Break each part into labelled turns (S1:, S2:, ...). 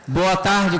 S1: Boa tarde,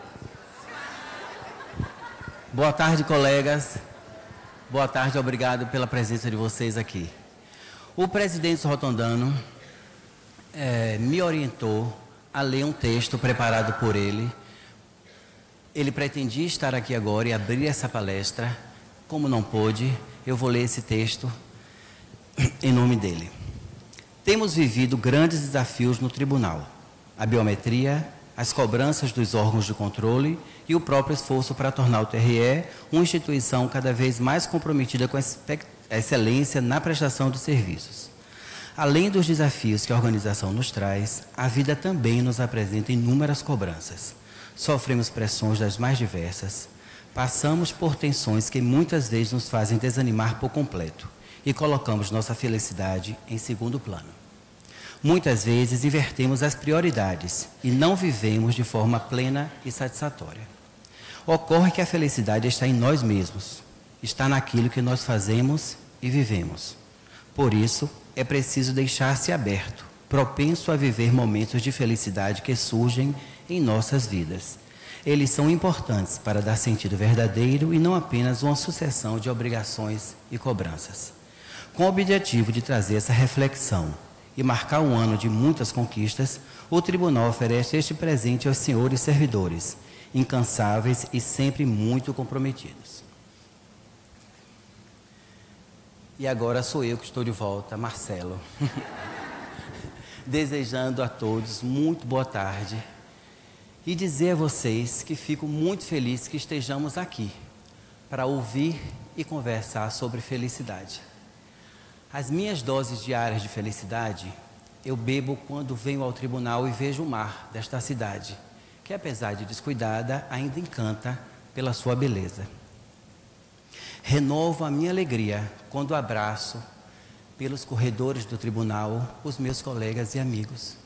S1: boa tarde, colegas. Boa tarde, obrigado pela presença de vocês aqui. O presidente Rotondano me orientou a ler um texto preparado por ele. Ele pretendia estar aqui agora e abrir essa palestra. Como não pôde, eu vou ler esse texto em nome dele. Temos vivido grandes desafios no tribunal. A biometria, as cobranças dos órgãos de controle e o próprio esforço para tornar o TRE uma instituição cada vez mais comprometida com a excelência na prestação de serviços. Além dos desafios que a organização nos traz, a vida também nos apresenta inúmeras cobranças. Sofremos pressões das mais diversas, passamos por tensões que muitas vezes nos fazem desanimar por completo e colocamos nossa felicidade em segundo plano. Muitas vezes invertemos as prioridades e não vivemos de forma plena e satisfatória. Ocorre que a felicidade está em nós mesmos, está naquilo que nós fazemos e vivemos. Por isso, é preciso deixar-se aberto, propenso a viver momentos de felicidade que surgem em nossas vidas. Eles são importantes para dar sentido verdadeiro e não apenas uma sucessão de obrigações e cobranças. Com o objetivo de trazer essa reflexão e marcar um ano de muitas conquistas, o Tribunal oferece este presente aos senhores servidores, incansáveis e sempre muito comprometidos. E agora sou eu que estou de volta, Marcelo. Desejando a todos muito boa tarde e dizer a vocês que fico muito feliz que estejamos aqui para ouvir e conversar sobre felicidade. As minhas doses diárias de felicidade eu bebo quando venho ao tribunal e vejo o mar desta cidade, que apesar de descuidada, ainda encanta pela sua beleza. Renovo a minha alegria quando abraço pelos corredores do tribunal os meus colegas e amigos.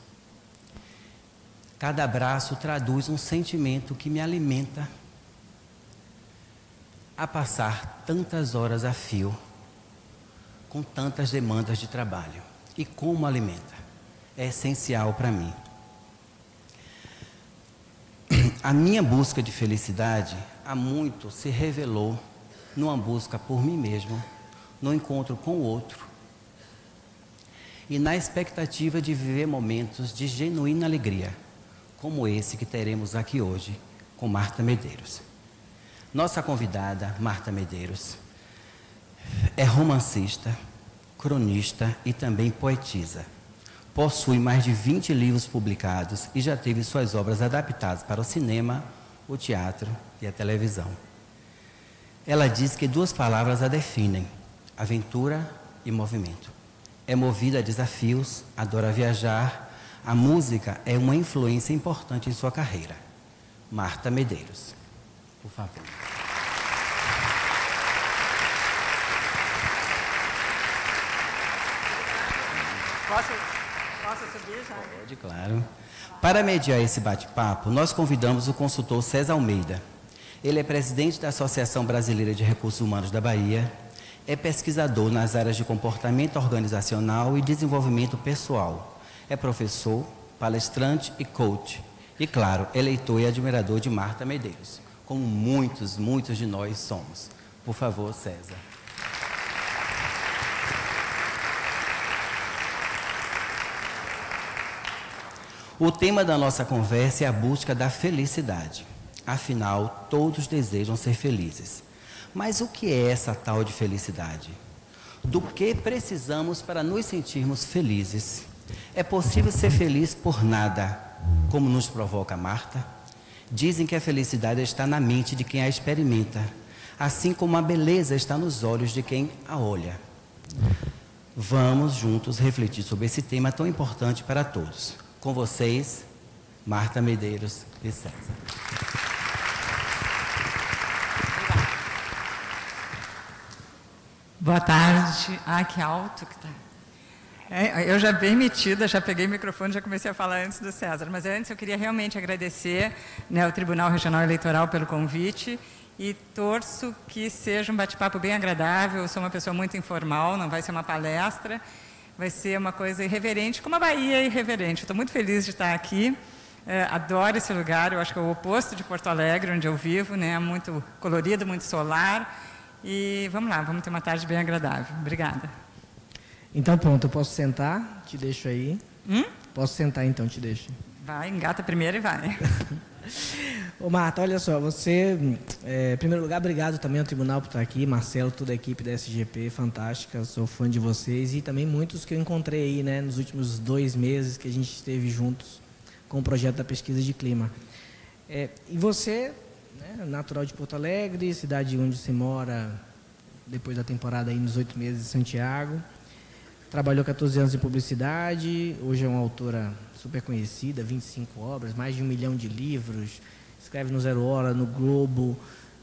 S1: Cada abraço traduz um sentimento que me alimenta a passar tantas horas a fio, com tantas demandas de trabalho. E como alimenta? É essencial para mim. A minha busca de felicidade há muito se revelou numa busca por mim mesmo, no encontro com o outro e na expectativa de viver momentos de genuína alegria, como esse que teremos aqui hoje com Marta Medeiros. Nossa convidada, Marta Medeiros, é romancista, cronista e também poetisa. Possui mais de 20 livros publicados e já teve suas obras adaptadas para o cinema, o teatro e a televisão. Ela diz que duas palavras a definem: aventura e movimento. É movida a desafios, adora viajar. A música é uma influência importante em sua carreira. Marta Medeiros, por favor.
S2: Posso subir já?
S1: Pode, claro. Para mediar esse bate-papo, nós convidamos o consultor César Almeida. Ele é presidente da Associação Brasileira de Recursos Humanos da Bahia, é pesquisador nas áreas de comportamento organizacional e desenvolvimento pessoal, é professor, palestrante e coach. E, claro, é leitor e admirador de Marta Medeiros, como muitos de nós somos. Por favor, César. O tema da nossa conversa é a busca da felicidade. Afinal, todos desejam ser felizes. Mas o que é essa tal de felicidade? Do que precisamos para nos sentirmos felizes? É possível ser feliz por nada, como nos provoca Marta? Dizem que a felicidade está na mente de quem a experimenta, assim como a beleza está nos olhos de quem a olha. Vamos juntos refletir sobre esse tema tão importante para todos. Com vocês, Marta Medeiros e César.
S2: Boa tarde. Ah, que alto que está. Eu já bem metida, já peguei o microfone, já comecei a falar antes do César. Mas antes eu queria realmente agradecer, né, ao Tribunal Regional Eleitoral pelo convite e torço que seja um bate-papo bem agradável. Eu sou uma pessoa muito informal, não vai ser uma palestra. Vai ser uma coisa irreverente, como a Bahia é irreverente. Estou muito feliz de estar aqui. Adoro esse lugar, eu acho que é o oposto de Porto Alegre, onde eu vivo, né? Muito colorido, muito solar. E vamos lá, vamos ter uma tarde bem agradável. Obrigada.
S3: Então pronto, eu posso sentar? Te deixo aí. Posso sentar então, te deixo.
S2: Vai, engata primeiro e vai.
S3: Ô Marta, olha só, você, em primeiro lugar, obrigado também ao Tribunal por estar aqui, Marcelo, toda a equipe da SGP, fantástica, sou fã de vocês e também muitos que eu encontrei aí, né, nos últimos 2 meses que a gente esteve juntos com o projeto da pesquisa de clima. E você, né, natural de Porto Alegre, cidade onde você mora depois da temporada aí nos 8 meses de Santiago, trabalhou 14 anos em publicidade, hoje é uma autora super conhecida, 25 obras, mais de 1 milhão de livros, escreve no Zero Hora, no Globo,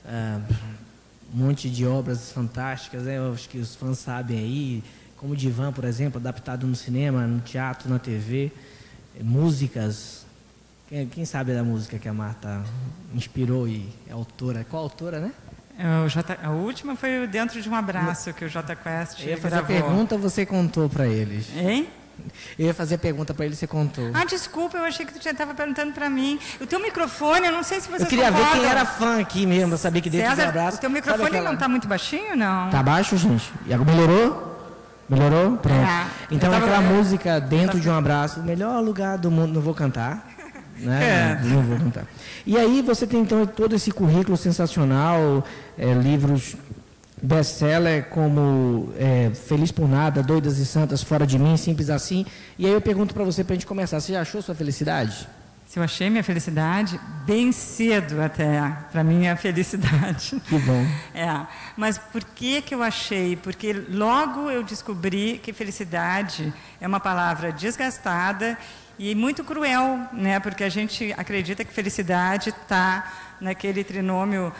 S3: um monte de obras fantásticas, né? Eu acho que os fãs sabem aí, como Divan, por exemplo, adaptado no cinema, no teatro, na TV, músicas. Quem sabe da música que a Marta inspirou e é autora? Qual autora, né?
S2: A última foi o Dentro de um Abraço, que o J Quest
S3: Eu ia fazer
S2: gravou.
S3: a pergunta, você contou para eles.
S2: Hein?
S3: Eu ia fazer a pergunta para ele, você contou.
S2: Desculpa, eu achei que tu já estava perguntando para mim. O teu microfone, eu não sei se vocês
S3: Eu queria
S2: concordam.
S3: ver quem era fã aqui mesmo, eu sabia que dentro
S2: César,
S3: do abraço...
S2: o teu microfone não está muito baixinho, não?
S3: Tá baixo, gente? E agora melhorou? Melhorou? Pronto. Então aquela música Dentro de um Abraço, o melhor lugar do mundo, não vou cantar. Né? Não vou cantar. E aí você tem então todo esse currículo sensacional, livros best-seller como Feliz por Nada, Doidas e Santas, Fora de Mim, Simples Assim. E aí eu pergunto para você, para a gente começar, você já achou sua felicidade?
S2: Se eu achei minha felicidade, bem cedo até, para mim é a felicidade.
S3: Que bom.
S2: Mas por que eu achei? Porque logo eu descobri que felicidade é uma palavra desgastada e muito cruel, né? Porque a gente acredita que felicidade está naquele trinômio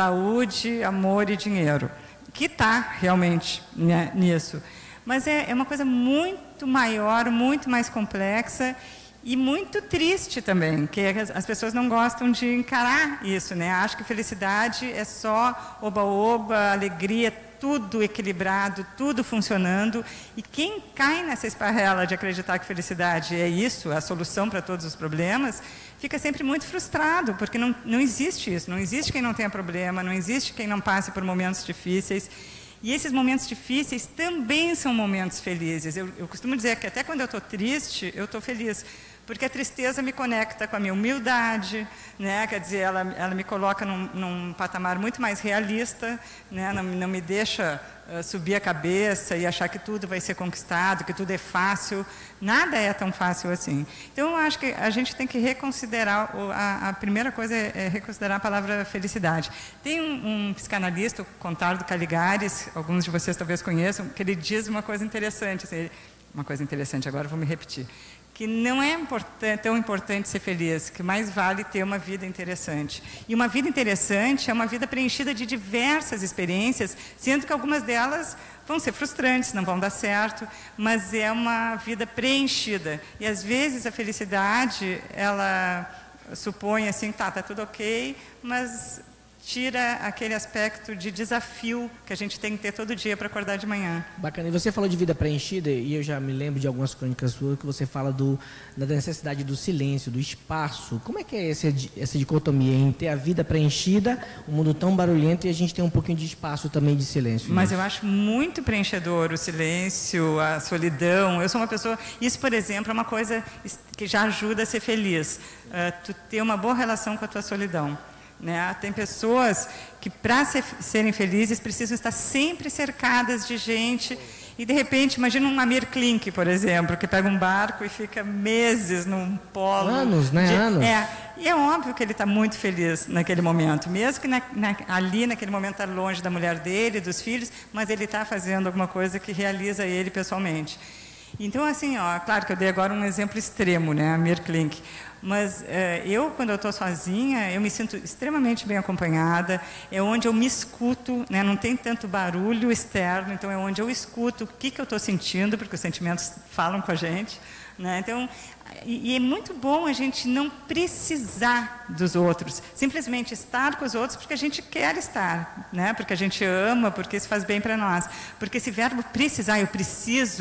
S2: saúde, amor e dinheiro, que está realmente, né, nisso. Mas é uma coisa muito maior, muito mais complexa e muito triste também, que as pessoas não gostam de encarar isso, né? Acham que felicidade é só oba-oba, alegria, tudo equilibrado, tudo funcionando. E quem cai nessa esparrela de acreditar que felicidade é isso, a solução para todos os problemas, fica sempre muito frustrado, porque não existe isso. Não existe quem não tenha problema, não existe quem não passe por momentos difíceis. E esses momentos difíceis também são momentos felizes. Eu costumo dizer que até quando eu estou triste, eu estou feliz. Porque a tristeza me conecta com a minha humildade, né? Quer dizer, ela me coloca num patamar muito mais realista, né? Não me deixa subir a cabeça e achar que tudo vai ser conquistado, que tudo é fácil. Nada é tão fácil assim. Então, eu acho que a gente tem que reconsiderar, a primeira coisa é reconsiderar a palavra felicidade. Tem um psicanalista, o Contardo Caligares, alguns de vocês talvez conheçam, que ele diz uma coisa interessante, assim, agora eu vou me repetir, que não é tão importante ser feliz, que mais vale ter uma vida interessante. E uma vida interessante é uma vida preenchida de diversas experiências, sendo que algumas delas vão ser frustrantes, não vão dar certo, mas é uma vida preenchida. E às vezes a felicidade, ela supõe assim, tá tudo ok, mas tira aquele aspecto de desafio que a gente tem que ter todo dia para acordar de manhã.
S3: Bacana. E você falou de vida preenchida, e eu já me lembro de algumas crônicas suas que você fala da necessidade do silêncio, do espaço. Como é que é essa dicotomia em ter a vida preenchida, um mundo tão barulhento, e a gente tem um pouquinho de espaço também de silêncio?
S2: Mas eu acho muito preenchedor o silêncio, a solidão. Eu sou uma pessoa... Isso, por exemplo, é uma coisa que já ajuda a ser feliz. Tu ter uma boa relação com a tua solidão. Né? Tem pessoas que, para serem felizes, precisam estar sempre cercadas de gente. E, de repente, imagina um Amir Klink, por exemplo, que pega um barco e fica meses num polo.
S3: Anos, né? Anos.
S2: E é óbvio que ele está muito feliz naquele momento, mesmo que ali, naquele momento, está longe da mulher dele, dos filhos, mas ele está fazendo alguma coisa que realiza ele pessoalmente. Então, assim, claro que eu dei agora um exemplo extremo, né? Amir Klink. Mas eu, quando eu estou sozinha, eu me sinto extremamente bem acompanhada, é onde eu me escuto, né? Não tem tanto barulho externo, então é onde eu escuto o que eu estou sentindo, porque os sentimentos falam com a gente, né? Então, e é muito bom a gente não precisar dos outros, simplesmente estar com os outros porque a gente quer estar, né? Porque a gente ama, porque isso faz bem para nós. Porque esse verbo precisar, eu preciso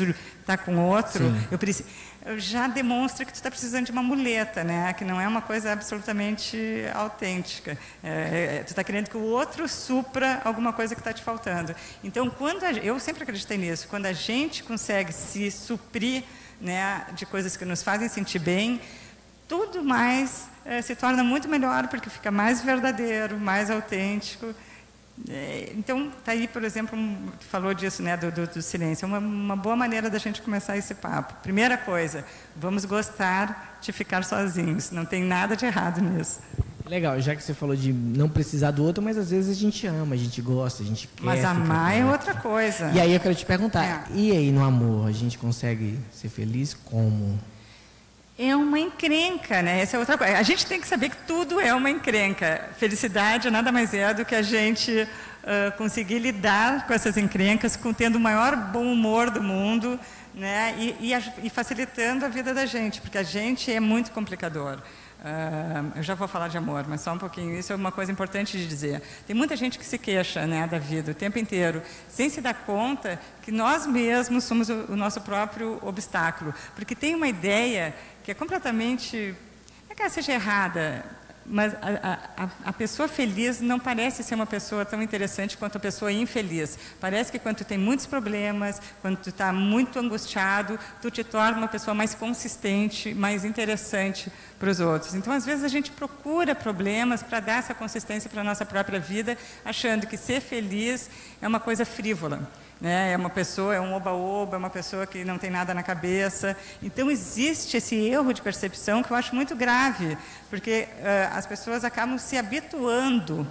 S2: está com outro, já demonstra que tu está precisando de uma muleta, né? Que não é uma coisa absolutamente autêntica. Tu está querendo que o outro supra alguma coisa que está te faltando. Então, eu sempre acreditei nisso, quando a gente consegue se suprir, né, de coisas que nos fazem sentir bem, tudo mais se torna muito melhor, porque fica mais verdadeiro, mais autêntico. Então, está aí, por exemplo, tu falou disso, né, do silêncio. É uma boa maneira da gente começar esse papo. Primeira coisa, vamos gostar de ficar sozinhos. Não tem nada de errado nisso.
S3: Legal, já que você falou de não precisar do outro, mas às vezes a gente ama, a gente gosta, a gente quer.
S2: Mas amar é outra coisa.
S3: E aí eu quero te perguntar, e aí no amor, a gente consegue ser feliz como?
S2: É uma encrenca, né? Essa é outra coisa. A gente tem que saber que tudo é uma encrenca. Felicidade nada mais é do que a gente conseguir lidar com essas encrencas, tendo o maior bom humor do mundo, né? E facilitando a vida da gente, porque a gente é muito complicador. Eu já vou falar de amor, mas só um pouquinho. Isso é uma coisa importante de dizer. Tem muita gente que se queixa, né, da vida o tempo inteiro, sem se dar conta que nós mesmos somos o nosso próprio obstáculo. Porque tem uma ideia que é completamente, não é que ela seja errada, mas a pessoa feliz não parece ser uma pessoa tão interessante quanto a pessoa infeliz. Parece que quando tu tem muitos problemas, quando tu está muito angustiado, tu te torna uma pessoa mais consistente, mais interessante para os outros. Então, às vezes, a gente procura problemas para dar essa consistência para a nossa própria vida, achando que ser feliz é uma coisa frívola. É uma pessoa, é um oba-oba, é uma pessoa que não tem nada na cabeça. Então, existe esse erro de percepção que eu acho muito grave, porque as pessoas acabam se habituando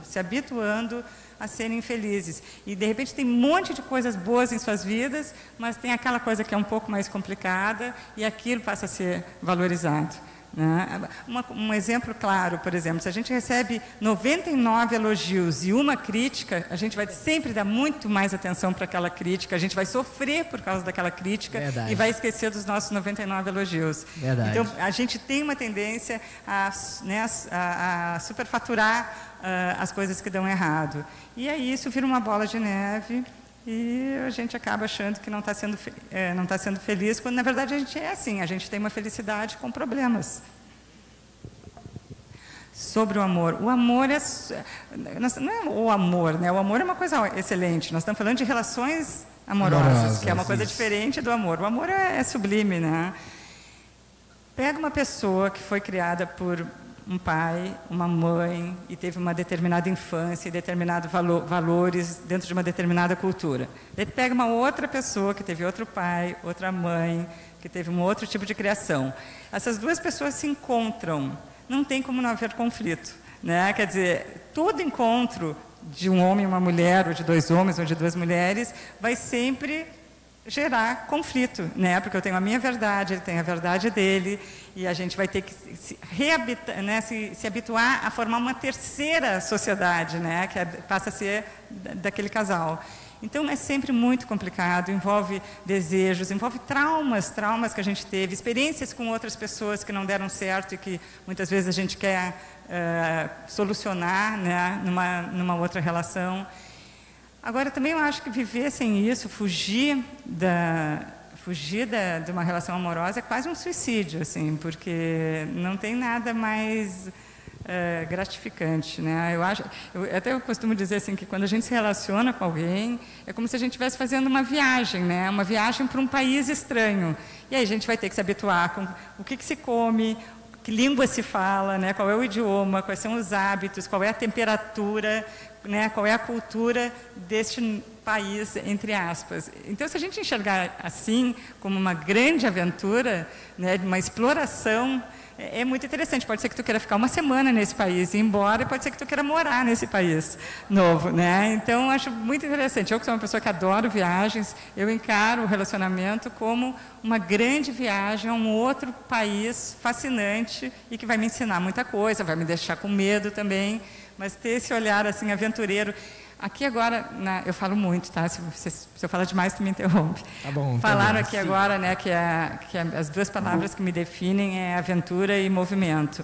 S2: a serem felizes. E, de repente, tem um monte de coisas boas em suas vidas, mas tem aquela coisa que é um pouco mais complicada e aquilo passa a ser valorizado. Né? Um exemplo claro, por exemplo, se a gente recebe 99 elogios e uma crítica, a gente vai sempre dar muito mais atenção para aquela crítica, a gente vai sofrer por causa daquela crítica. Verdade. E vai esquecer dos nossos 99 elogios. Verdade. Então, a gente tem uma tendência a superfaturar as coisas que dão errado. E aí isso vira uma bola de neve e a gente acaba achando que não está sendo feliz, quando na verdade a gente é assim, a gente tem uma felicidade com problemas. Sobre o amor não é o amor, né? O amor é uma coisa excelente, nós estamos falando de relações amorosas, que é uma coisa diferente do amor. O amor é sublime, né? Pega uma pessoa que foi criada por um pai, uma mãe, e teve uma determinada infância e determinados valores dentro de uma determinada cultura. Ele pega uma outra pessoa que teve outro pai, outra mãe, que teve um outro tipo de criação. Essas duas pessoas se encontram, não tem como não haver conflito, né? Quer dizer, todo encontro de um homem e uma mulher, ou de dois homens ou de duas mulheres, vai sempre gerar conflito, né? Porque eu tenho a minha verdade, ele tem a verdade dele, e a gente vai ter que se habituar a formar uma terceira sociedade, né? Que passa a ser daquele casal. Então, é sempre muito complicado, envolve desejos, envolve traumas que a gente teve, experiências com outras pessoas que não deram certo e que muitas vezes a gente quer solucionar, né? numa outra relação. Agora, também eu acho que viver sem isso, fugir de uma relação amorosa é quase um suicídio, assim, porque não tem nada mais gratificante, né? Eu costumo dizer assim que quando a gente se relaciona com alguém, é como se a gente estivesse fazendo uma viagem, né? Uma viagem para um país estranho. E aí a gente vai ter que se habituar com o que se come, que língua se fala, né? Qual é o idioma, quais são os hábitos, qual é a temperatura, né? Qual é a cultura deste país, entre aspas. Então, se a gente enxergar assim, como uma grande aventura, né? Uma exploração, é muito interessante. Pode ser que tu queira ficar uma semana nesse país e ir embora, e pode ser que tu queira morar nesse país novo, né? Então, acho muito interessante. Eu, que sou uma pessoa que adoro viagens, eu encaro o relacionamento como uma grande viagem a um outro país fascinante e que vai me ensinar muita coisa, vai me deixar com medo também, mas ter esse olhar assim aventureiro. Aqui agora, eu falo muito, tá? Se eu falar demais, tu me interrompe.
S3: Tá bom.
S2: Falaram aqui agora, né, que as duas palavras que me definem é aventura e movimento.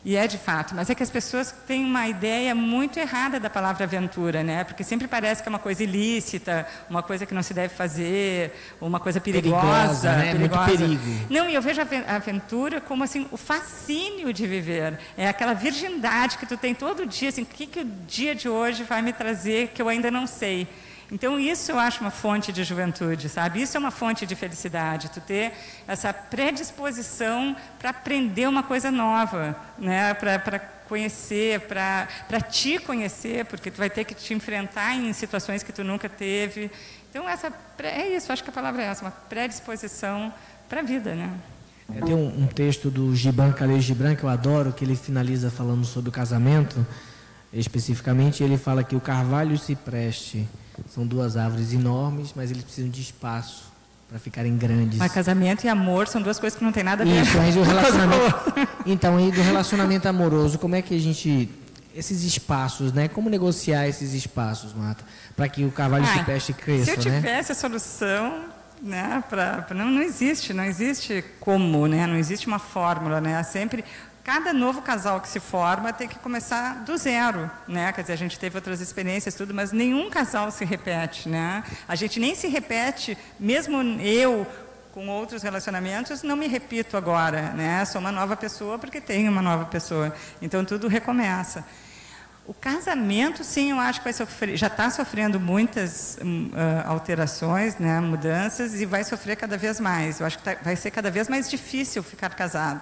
S2: E é de fato, mas é que as pessoas têm uma ideia muito errada da palavra aventura, né? Porque sempre parece que é uma coisa ilícita, uma coisa que não se deve fazer, uma coisa perigosa,
S3: né? Muito perigo.
S2: Não, e eu vejo a aventura como assim o fascínio de viver, é aquela virgindade que tu tem todo dia, assim, o que o dia de hoje vai me trazer que eu ainda não sei. Então, isso eu acho uma fonte de juventude, sabe? Isso é uma fonte de felicidade, tu ter essa predisposição para aprender uma coisa nova, né? Para conhecer, para te conhecer, porque tu vai ter que te enfrentar em situações que tu nunca teve. Então, é isso, acho que a palavra é essa, uma predisposição para a vida, né?
S3: Tem um texto do Gibran Khalil Gibran, que eu adoro, que ele finaliza falando sobre o casamento. Especificamente, ele fala que o carvalho e o cipreste são duas árvores enormes, mas eles precisam de espaço para ficarem grandes.
S2: Mas casamento e amor são duas coisas que não tem nada a ver.
S3: Isso, mas o relacionamento... Então, aí do relacionamento amoroso, como é que a gente... Esses espaços, né? Como negociar esses espaços, Marta? Para que o carvalho e o cipreste cresçam, né?
S2: Se eu tivesse a solução, né? Não existe como, né? Não existe uma fórmula, né? Sempre... Cada novo casal que se forma tem que começar do zero, né? Quer dizer, a gente teve outras experiências, tudo, mas nenhum casal se repete, né? A gente nem se repete, mesmo eu, com outros relacionamentos, não me repito agora, né? Sou uma nova pessoa porque tenho uma nova pessoa. Então, tudo recomeça. O casamento, sim, eu acho que vai sofrer, já está sofrendo muitas alterações, né? Mudanças, e vai sofrer cada vez mais. Eu acho que vai ser cada vez mais difícil ficar casado.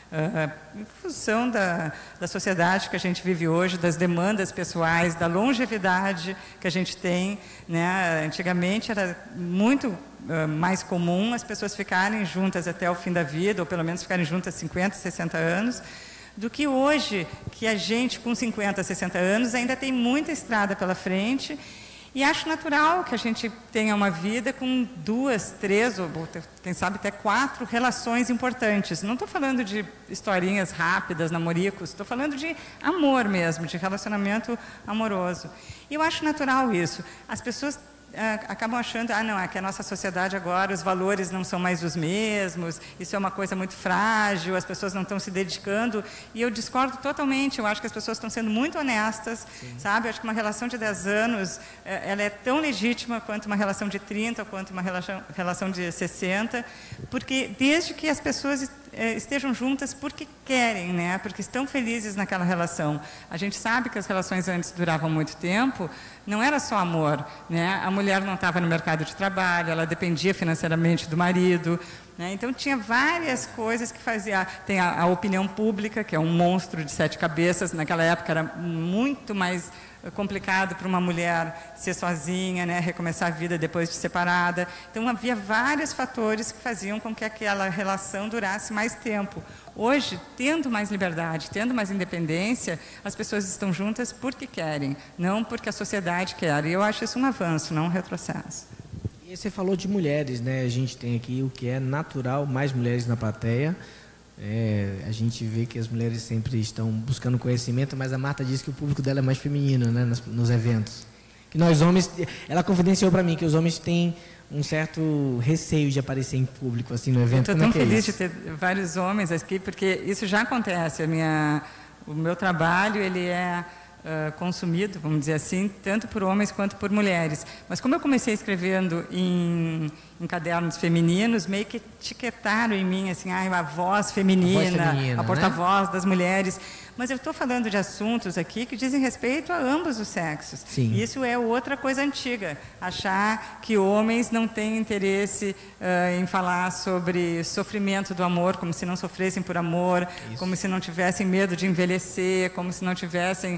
S2: Em função da sociedade que a gente vive hoje, das demandas pessoais, da longevidade que a gente tem, né? Antigamente era muito mais comum as pessoas ficarem juntas até o fim da vida, ou pelo menos ficarem juntas 50, 60 anos, do que hoje, que a gente com 50, 60 anos ainda tem muita estrada pela frente. E acho natural que a gente tenha uma vida com 2, 3, ou quem sabe até 4 relações importantes. Não estou falando de historinhas rápidas, namoricos, estou falando de amor mesmo, de relacionamento amoroso. E eu acho natural isso. As pessoas acabam achando, não, é que a nossa sociedade agora, os valores não são mais os mesmos, isso é uma coisa muito frágil, as pessoas não estão se dedicando, e eu discordo totalmente. Eu acho que as pessoas estão sendo muito honestas, sabe? Eu acho que uma relação de 10 anos, ela é tão legítima quanto uma relação de 30, ou quanto uma relação de 60, porque desde que as pessoas estejam juntas porque querem, né? Porque estão felizes naquela relação. A gente sabe que as relações antes duravam muito tempo, não era só amor, né? A mulher não estava no mercado de trabalho, ela dependia financeiramente do marido, né? Então tinha várias coisas que fazia. Tem a opinião pública, que é um monstro de 7 cabeças. Naquela época era muito mais complicado para uma mulher ser sozinha, né? Recomeçar a vida depois de separada. Então havia vários fatores que faziam com que aquela relação durasse mais tempo. Hoje, tendo mais liberdade, tendo mais independência, as pessoas estão juntas porque querem, não porque a sociedade quer. E eu acho isso um avanço, não um retrocesso.
S3: E você falou de mulheres, né? A gente tem aqui o que é natural, mais mulheres na plateia. A gente vê que as mulheres sempre estão buscando conhecimento, mas a Marta disse que o público dela é mais feminino, né? Nos eventos. Que nós homens, ela confidenciou para mim que os homens têm um certo receio de aparecer em público, assim, no evento.
S2: Eu estou tão feliz de ter vários homens aqui, porque isso já acontece. O meu trabalho, ele é consumido, vamos dizer assim, tanto por homens quanto por mulheres. Mas como eu comecei escrevendo em cadernos femininos, meio que etiquetaram em mim, assim, a voz feminina, a porta-voz, né? Das mulheres. Mas eu estou falando de assuntos aqui que dizem respeito a ambos os sexos.
S3: Sim.
S2: Isso é outra coisa antiga. Achar que homens não têm interesse em falar sobre sofrimento do amor, como se não sofressem por amor, como se não tivessem medo de envelhecer, como se não tivessem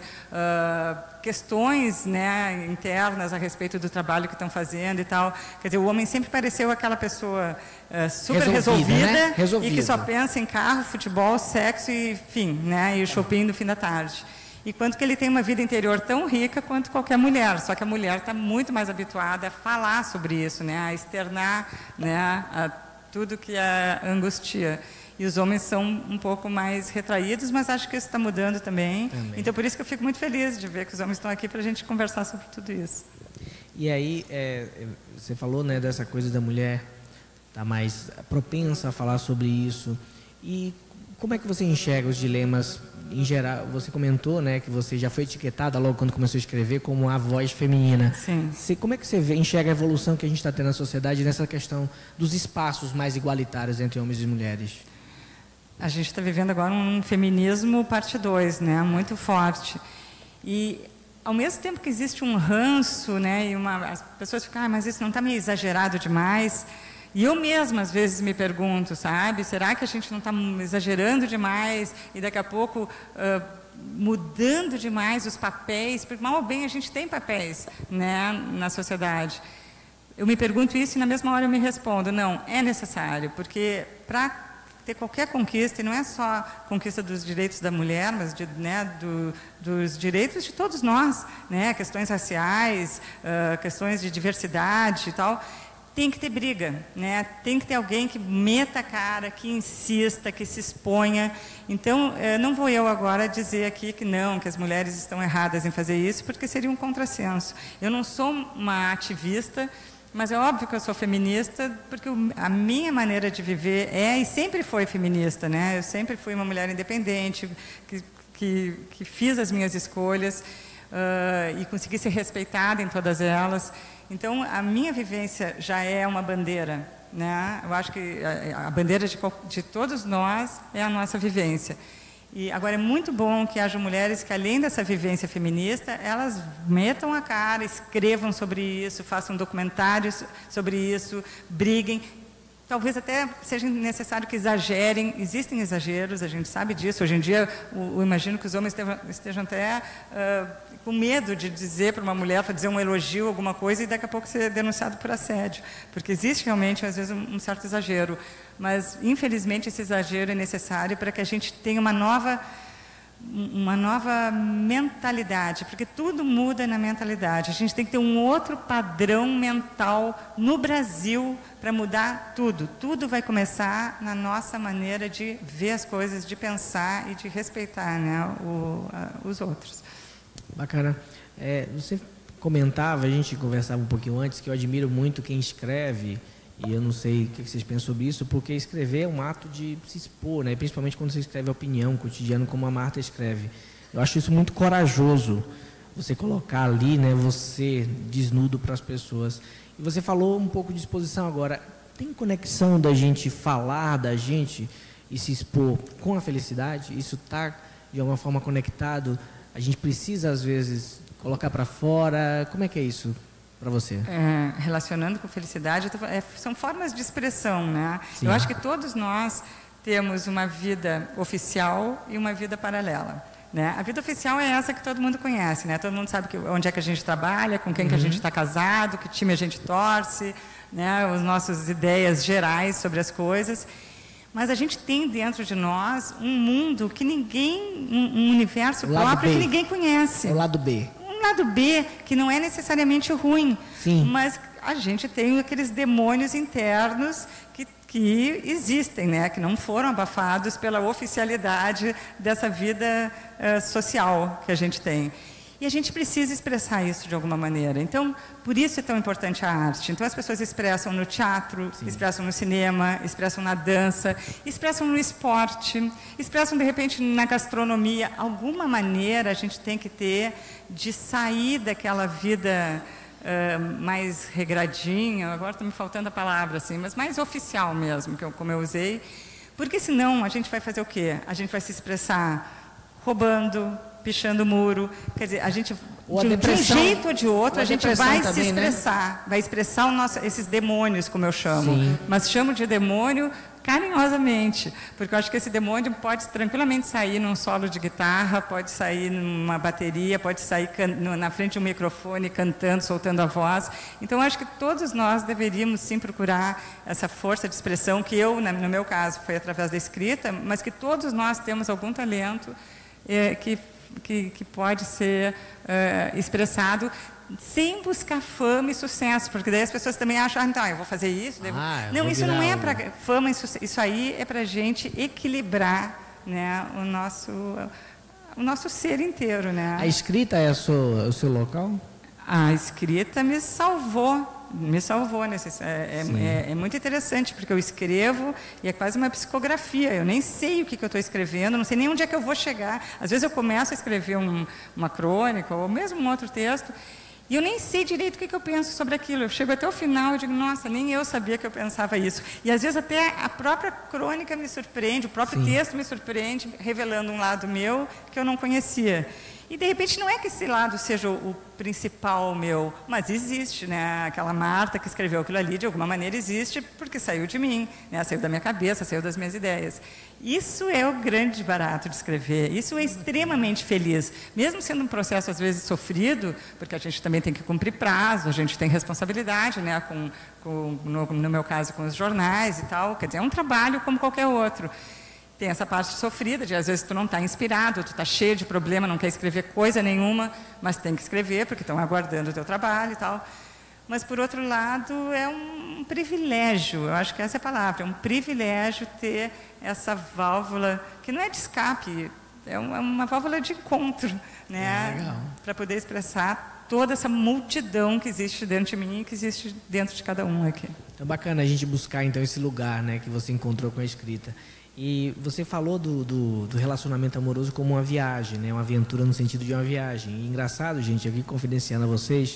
S2: questões, né, internas a respeito do trabalho que estão fazendo e tal. Quer dizer, o homem sempre pareceu aquela pessoa super resolvida,
S3: né?
S2: E que só pensa em carro, futebol, sexo e fim, né? E o shopping no fim da tarde. E quanto que ele tem uma vida interior tão rica quanto qualquer mulher, só que a mulher está muito mais habituada a falar sobre isso, né? A externar, né? Tudo que a angustia. E os homens são um pouco mais retraídos, mas acho que isso está mudando também. Então, por isso que eu fico muito feliz de ver que os homens estão aqui para a gente conversar sobre tudo isso.
S3: E aí, você falou, né, dessa coisa da mulher estar mais propensa a falar sobre isso. E como é que você enxerga os dilemas em geral, você comentou, né, que você já foi etiquetada logo quando começou a escrever como a voz feminina.
S2: Sim.
S3: Como é que você enxerga a evolução que a gente está tendo na sociedade nessa questão dos espaços mais igualitários entre homens e mulheres?
S2: A gente está vivendo agora um feminismo parte 2, né, muito forte. E, ao mesmo tempo que existe um ranço, né, e as pessoas ficam, mas isso não está meio exagerado demais? E eu mesma, às vezes, me pergunto, sabe, será que a gente não está exagerando demais e daqui a pouco mudando demais os papéis? Porque, mal ou bem, a gente tem papéis, né, na sociedade. Eu me pergunto isso e, na mesma hora, eu me respondo, não, é necessário, porque para ter qualquer conquista, e não é só conquista dos direitos da mulher, mas dos direitos de todos nós, né, questões raciais, questões de diversidade e tal, tem que ter briga, né? Tem que ter alguém que meta a cara, que insista, que se exponha. Então, não vou eu agora dizer aqui que não, que as mulheres estão erradas em fazer isso, porque seria um contrassenso. Eu não sou uma ativista, mas é óbvio que eu sou feminista, porque a minha maneira de viver é e sempre foi feminista, né? Eu sempre fui uma mulher independente, que fiz as minhas escolhas e consegui ser respeitada em todas elas. Então, a minha vivência já é uma bandeira, né? Eu acho que a bandeira de todos nós é a nossa vivência. E agora é muito bom que haja mulheres que, além dessa vivência feminista, elas metam a cara, escrevam sobre isso, façam documentários sobre isso, briguem. Talvez até seja necessário que exagerem, existem exageros, a gente sabe disso. Hoje em dia, eu imagino que os homens estejam até com medo de dizer para uma mulher, para dizer um elogio, alguma coisa, e daqui a pouco ser denunciado por assédio. Porque existe realmente, às vezes, um certo exagero. Mas, infelizmente, esse exagero é necessário para que a gente tenha uma nova mentalidade, porque tudo muda na mentalidade. A gente tem que ter um outro padrão mental no Brasil para mudar tudo. Tudo vai começar na nossa maneira de ver as coisas, de pensar e de respeitar, né, os outros.
S3: Bacana. Você comentava, a gente conversava um pouquinho antes, que eu admiro muito quem escreve, e eu não sei o que vocês pensam sobre isso, porque escrever é um ato de se expor, né? Principalmente quando você escreve a opinião, cotidiano, como a Marta escreve. Eu acho isso muito corajoso, você colocar ali, né, você desnudo para as pessoas. E você falou um pouco de exposição agora. Tem conexão da gente falar da gente e se expor com a felicidade? Isso está, de alguma forma, conectado? A gente precisa, às vezes, colocar para fora? Como é que é isso para você?
S2: Relacionando com felicidade, são formas de expressão, né?
S3: Sim.
S2: Eu acho que todos nós temos uma vida oficial e uma vida paralela, né? A vida oficial é essa que todo mundo conhece, né? Todo mundo sabe onde é que a gente trabalha, com quem que a gente está casado, que time a gente torce, né? As nossas ideias gerais sobre as coisas. Mas a gente tem dentro de nós um mundo que um universo próprio que ninguém conhece.
S3: É o lado B.
S2: Um lado B que não é necessariamente ruim.
S3: Sim.
S2: Mas a gente tem aqueles demônios internos que existem, né? Que não foram abafados pela oficialidade dessa vida social que a gente tem. E a gente precisa expressar isso de alguma maneira. Então, por isso é tão importante a arte. Então, as pessoas expressam no teatro, sim, expressam no cinema, expressam na dança, expressam no esporte, expressam, de repente, na gastronomia. Alguma maneira a gente tem que ter de sair daquela vida mais regradinha, agora está me faltando a palavra, assim, mas mais oficial mesmo, como eu usei. Porque, senão, a gente vai fazer o quê? A gente vai se expressar roubando, pichando o muro, quer dizer, a gente, de um jeito ou de outro, a gente vai também, se expressar, né? Vai expressar esses demônios, como eu chamo.
S3: Sim.
S2: Mas chamo de demônio carinhosamente, porque eu acho que esse demônio pode tranquilamente sair num solo de guitarra, pode sair numa bateria, pode sair na frente de um microfone cantando, soltando a voz. Então, eu acho que todos nós deveríamos sim procurar essa força de expressão, que eu, no meu caso, foi através da escrita, mas que todos nós temos algum talento que pode ser expressado sem buscar fama e sucesso, porque daí as pessoas também acham, então, eu vou fazer isso. Não, isso não é para fama e sucesso, isso aí é para a gente equilibrar, né, o nosso ser inteiro, né?
S3: A escrita é o seu local?
S2: A escrita me salvou, me salvou. É muito interessante, porque eu escrevo e é quase uma psicografia. Eu nem sei o que eu estou escrevendo, não sei nem onde é que eu vou chegar. Às vezes eu começo a escrever uma crônica ou mesmo um outro texto e eu nem sei direito o que eu penso sobre aquilo. Eu chego até o final e digo, nossa, nem eu sabia que eu pensava isso. E às vezes até a própria crônica me surpreende, o próprio texto me surpreende, revelando um lado meu que eu não conhecia. E, de repente, não é que esse lado seja o principal meu, mas existe, né? Aquela Marta que escreveu aquilo ali, de alguma maneira existe, porque saiu de mim, né? Saiu da minha cabeça, saiu das minhas ideias. Isso é o grande barato de escrever, isso é extremamente feliz. Mesmo sendo um processo, às vezes, sofrido, porque a gente também tem que cumprir prazo, a gente tem responsabilidade, né? No meu caso, com os jornais e tal, quer dizer, é um trabalho como qualquer outro. Tem essa parte sofrida, de às vezes tu não está inspirado, tu está cheio de problema, não quer escrever coisa nenhuma, mas tem que escrever, porque estão aguardando o teu trabalho e tal. Mas, por outro lado, é um privilégio, eu acho que essa é a palavra, é um privilégio ter essa válvula, que não é de escape, é uma válvula de encontro, né? Para poder expressar toda essa multidão que existe dentro de mim e que existe dentro de cada um aqui.
S3: É bacana a gente buscar, então, esse lugar, né, que você encontrou com a escrita. E você falou do relacionamento amoroso como uma viagem, né? Uma aventura no sentido de uma viagem. E engraçado, gente, aqui confidenciando a vocês,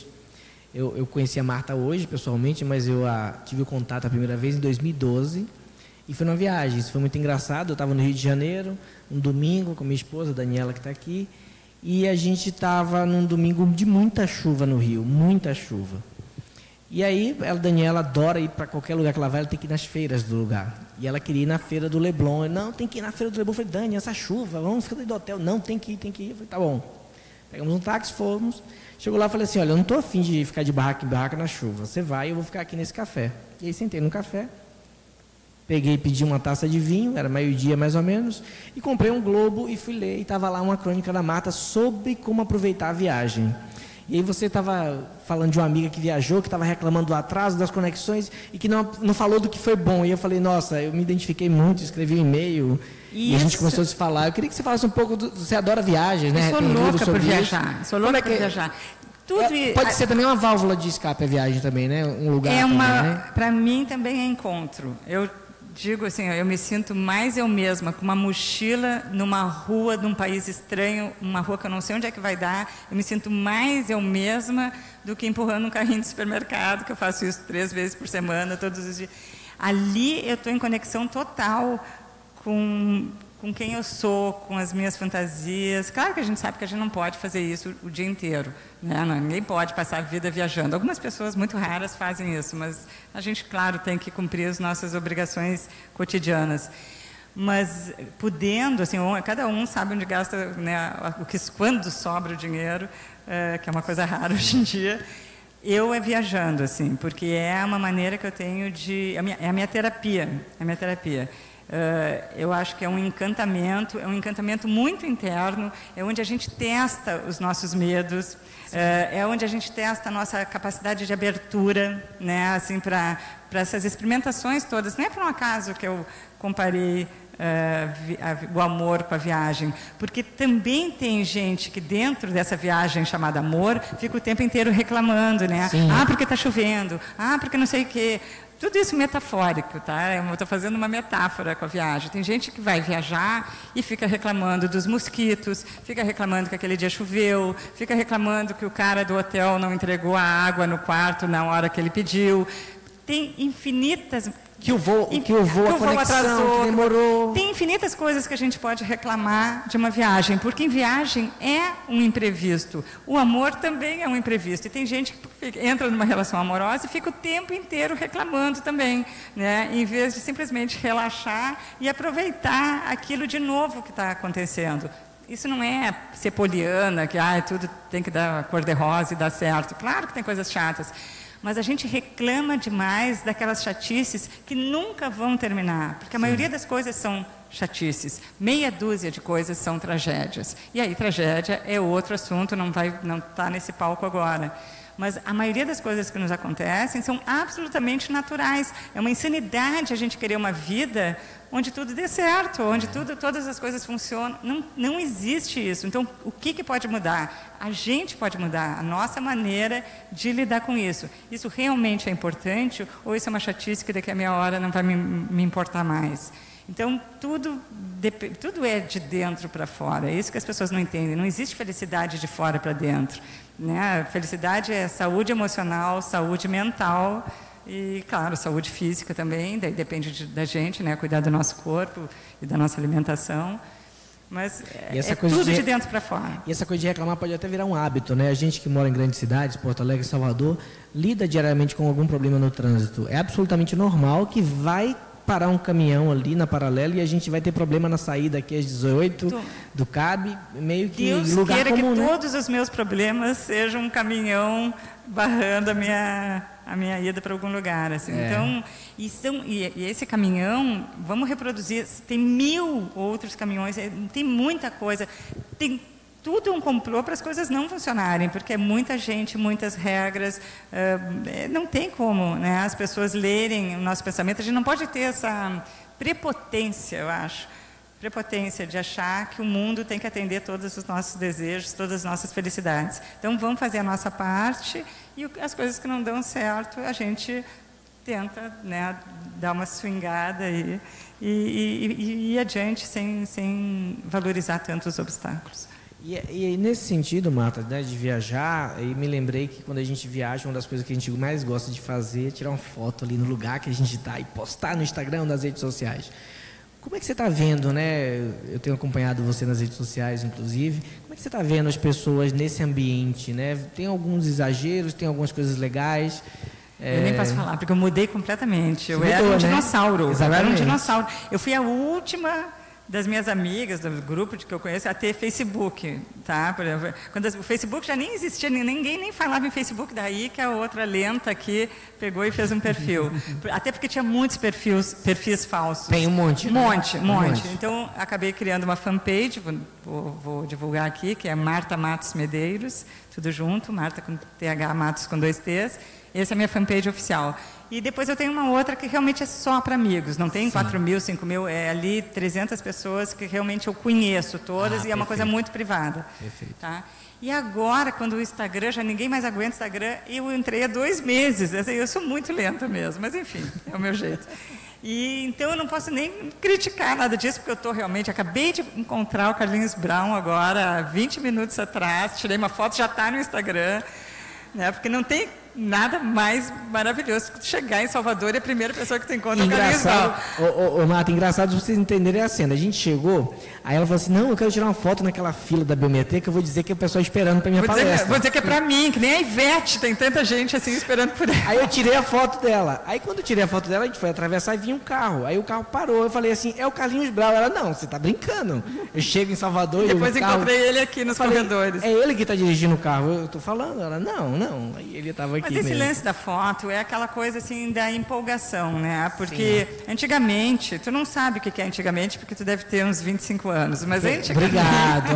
S3: eu conheci a Marta hoje, pessoalmente, mas eu tive o contato a primeira vez em 2012 e foi numa viagem. Isso foi muito engraçado. Eu estava no Rio de Janeiro, um domingo, com minha esposa, Daniela, que está aqui, e a gente estava num domingo de muita chuva no Rio, muita chuva. E aí, a Daniela adora ir para qualquer lugar que ela vai, ela tem que ir nas feiras do lugar. E ela queria ir na feira do Leblon. Eu, não, tem que ir na feira do Leblon. Eu falei, Dani, essa chuva, vamos ficar dentro do hotel. Não, tem que ir, tem que ir. Eu falei, tá bom. Pegamos um táxi, fomos. Chegou lá e falei assim, olha, eu não estou afim de ficar de barraca em barraca na chuva. Você vai, eu vou ficar aqui nesse café. E aí, sentei no café. Peguei e pedi uma taça de vinho, era meio-dia mais ou menos, e comprei um Globo e fui ler. E estava lá uma crônica da Marta sobre como aproveitar a viagem. E aí você estava falando de uma amiga que viajou, que estava reclamando do atraso, das conexões, e que não falou do que foi bom. E eu falei, nossa, eu me identifiquei muito, escrevi um e-mail, e a gente começou a se falar. Eu queria que você falasse um pouco, você adora viagens, né?
S2: Eu sou louca por viajar, sou louca por viajar.
S3: Pode ser também uma válvula de escape a viagem também, né? Um lugar também, né?
S2: Para mim também é encontro. Eu digo assim, eu me sinto mais eu mesma, com uma mochila numa rua de um país estranho, uma rua que eu não sei onde é que vai dar, eu me sinto mais eu mesma do que empurrando um carrinho de supermercado, que eu faço isso 3 vezes por semana, todos os dias. Ali eu estou em conexão total com quem eu sou, com as minhas fantasias. Claro que a gente sabe que a gente não pode fazer isso o dia inteiro, né? Ninguém pode passar a vida viajando. Algumas pessoas muito raras fazem isso, mas a gente, claro, tem que cumprir as nossas obrigações cotidianas. Mas podendo, assim, cada um sabe onde gasta, né, quando sobra o dinheiro, que é uma coisa rara hoje em dia. Eu viajando, assim, porque é uma maneira que eu tenho de... É a minha terapia, é a minha terapia. Eu acho que é um encantamento muito interno, é onde a gente testa os nossos medos, é onde a gente testa a nossa capacidade de abertura, né, assim, para essas experimentações todas. Não é por um acaso que eu comparei o amor com a viagem, porque também tem gente que dentro dessa viagem chamada amor fica o tempo inteiro reclamando, né?
S3: Sim.
S2: Ah, porque está chovendo, ah, porque não sei o quê. Tudo isso metafórico, tá? Eu estou fazendo uma metáfora com a viagem. Tem gente que vai viajar e fica reclamando dos mosquitos, fica reclamando que aquele dia choveu, fica reclamando que o cara do hotel não entregou a água no quarto na hora que ele pediu. Tem infinitas...
S3: Que o voo, a conexão,
S2: atrasou,
S3: que demorou.
S2: Tem infinitas coisas que a gente pode reclamar de uma viagem, porque em viagem é um imprevisto. O amor também é um imprevisto. E tem gente que entra numa relação amorosa e fica o tempo inteiro reclamando também, né? Em vez de simplesmente relaxar e aproveitar aquilo de novo que está acontecendo. Isso não é ser poliana, que tudo tem que dar cor-de-rosa e dar certo. Claro que tem coisas chatas. Mas a gente reclama demais daquelas chatices que nunca vão terminar, porque a maioria das coisas são chatices, meia dúzia de coisas são tragédias. E aí tragédia é outro assunto, não está nesse palco agora. Mas a maioria das coisas que nos acontecem são absolutamente naturais. É uma insanidade a gente querer uma vida onde tudo dê certo, onde todas as coisas funcionam. Não existe isso. Então, o que pode mudar? A gente pode mudar a nossa maneira de lidar com isso. Isso realmente é importante ou isso é uma chatice que daqui a meia hora não vai me importar mais? Então, tudo é de dentro para fora. É isso que as pessoas não entendem. Não existe felicidade de fora para dentro, né? Felicidade é saúde emocional, saúde mental e, claro, saúde física também. Daí depende da gente, né? Cuidar do nosso corpo e da nossa alimentação. Mas é tudo de dentro para fora.
S3: E essa coisa de reclamar pode até virar um hábito, né? A gente que mora em grandes cidades, Porto Alegre, Salvador, lida diariamente com algum problema no trânsito. É absolutamente normal que vai parar um caminhão ali na paralela e a gente vai ter problema na saída aqui às 18 do CAB, meio que
S2: Deus
S3: lugar
S2: queira
S3: comum,
S2: que
S3: né?
S2: todos os meus problemas sejam um caminhão barrando a minha ida para algum lugar, assim. Então, e esse caminhão, vamos reproduzir, tem 1000 outros caminhões, tem muita coisa, tem tudo um complô para as coisas não funcionarem, porque é muita gente, muitas regras, não tem como, né, as pessoas lerem o nosso pensamento. A gente não pode ter essa prepotência, eu acho, prepotência de achar que o mundo tem que atender todos os nossos desejos, todas as nossas felicidades. Então, vamos fazer a nossa parte e as coisas que não dão certo, a gente tenta, né, dar uma swingada e ir adiante sem valorizar tanto os obstáculos.
S3: E nesse sentido, Marta, né, de viajar, e me lembrei que quando a gente viaja, uma das coisas que a gente mais gosta de fazer é tirar uma foto ali no lugar que a gente está e postar no Instagram, nas redes sociais. Como é que você está vendo, né? Eu tenho acompanhado você nas redes sociais, inclusive. Como é que você está vendo as pessoas nesse ambiente, né? Tem alguns exageros, tem algumas coisas legais.
S2: Eu nem posso falar, porque eu mudei completamente. Eu era
S3: mudou,
S2: um
S3: né?
S2: dinossauro.
S3: Exatamente.
S2: Eu era um dinossauro. Eu fui a última das minhas amigas, do grupo que eu conheço, a ter Facebook, tá? Por exemplo, quando o Facebook já nem existia, ninguém nem falava em Facebook, daí que a outra lenta aqui pegou e fez um perfil. Até porque tinha muitos perfis falsos.
S3: Tem um monte.
S2: Um monte. Então, acabei criando uma fanpage, vou divulgar aqui, que é Marta Matos Medeiros, tudo junto, Marta com TH, Matos com 2 T's. Essa é a minha fanpage oficial. E depois eu tenho uma outra que realmente é só para amigos, não tem 4.000, 5.000, é ali 300 pessoas que realmente eu conheço todas e é uma coisa muito privada.
S3: Perfeito.
S2: Tá? E agora, quando o Instagram, já ninguém mais aguenta o Instagram, eu entrei há 2 meses, eu sou muito lenta mesmo, mas enfim, é o meu jeito. E, então eu não posso nem criticar nada disso, porque eu realmente, acabei de encontrar o Carlinhos Brown agora, 20 minutos atrás, tirei uma foto, já está no Instagram, né, porque não tem nada mais maravilhoso que chegar em Salvador e a primeira pessoa que tu encontra é o Carlinhos Brown.
S3: Marta, engraçado pra vocês entenderem a cena. A gente chegou, aí ela falou assim, não, eu quero tirar uma foto naquela fila da biometria que eu vou dizer que é o pessoal esperando pra minha palestra.
S2: Vou dizer que é pra mim, que nem a Ivete, tem tanta gente assim esperando por ela.
S3: Aí eu tirei a foto dela. Aí quando eu tirei a foto dela, a gente foi atravessar e vinha um carro. Aí o carro parou, eu falei assim, é o Carlinhos Brown. Ela, não, você tá brincando. Eu chego em Salvador e
S2: depois encontrei ele aqui nos corredores.
S3: É ele que tá dirigindo o carro, eu tô falando. Ela, não. Aí ele tava aqui.
S2: Mas esse lance da foto é aquela coisa assim da empolgação, né? Porque antigamente, tu não sabe o que é antigamente, porque tu deve ter uns 25 anos, mas antigamente...
S3: Obrigado.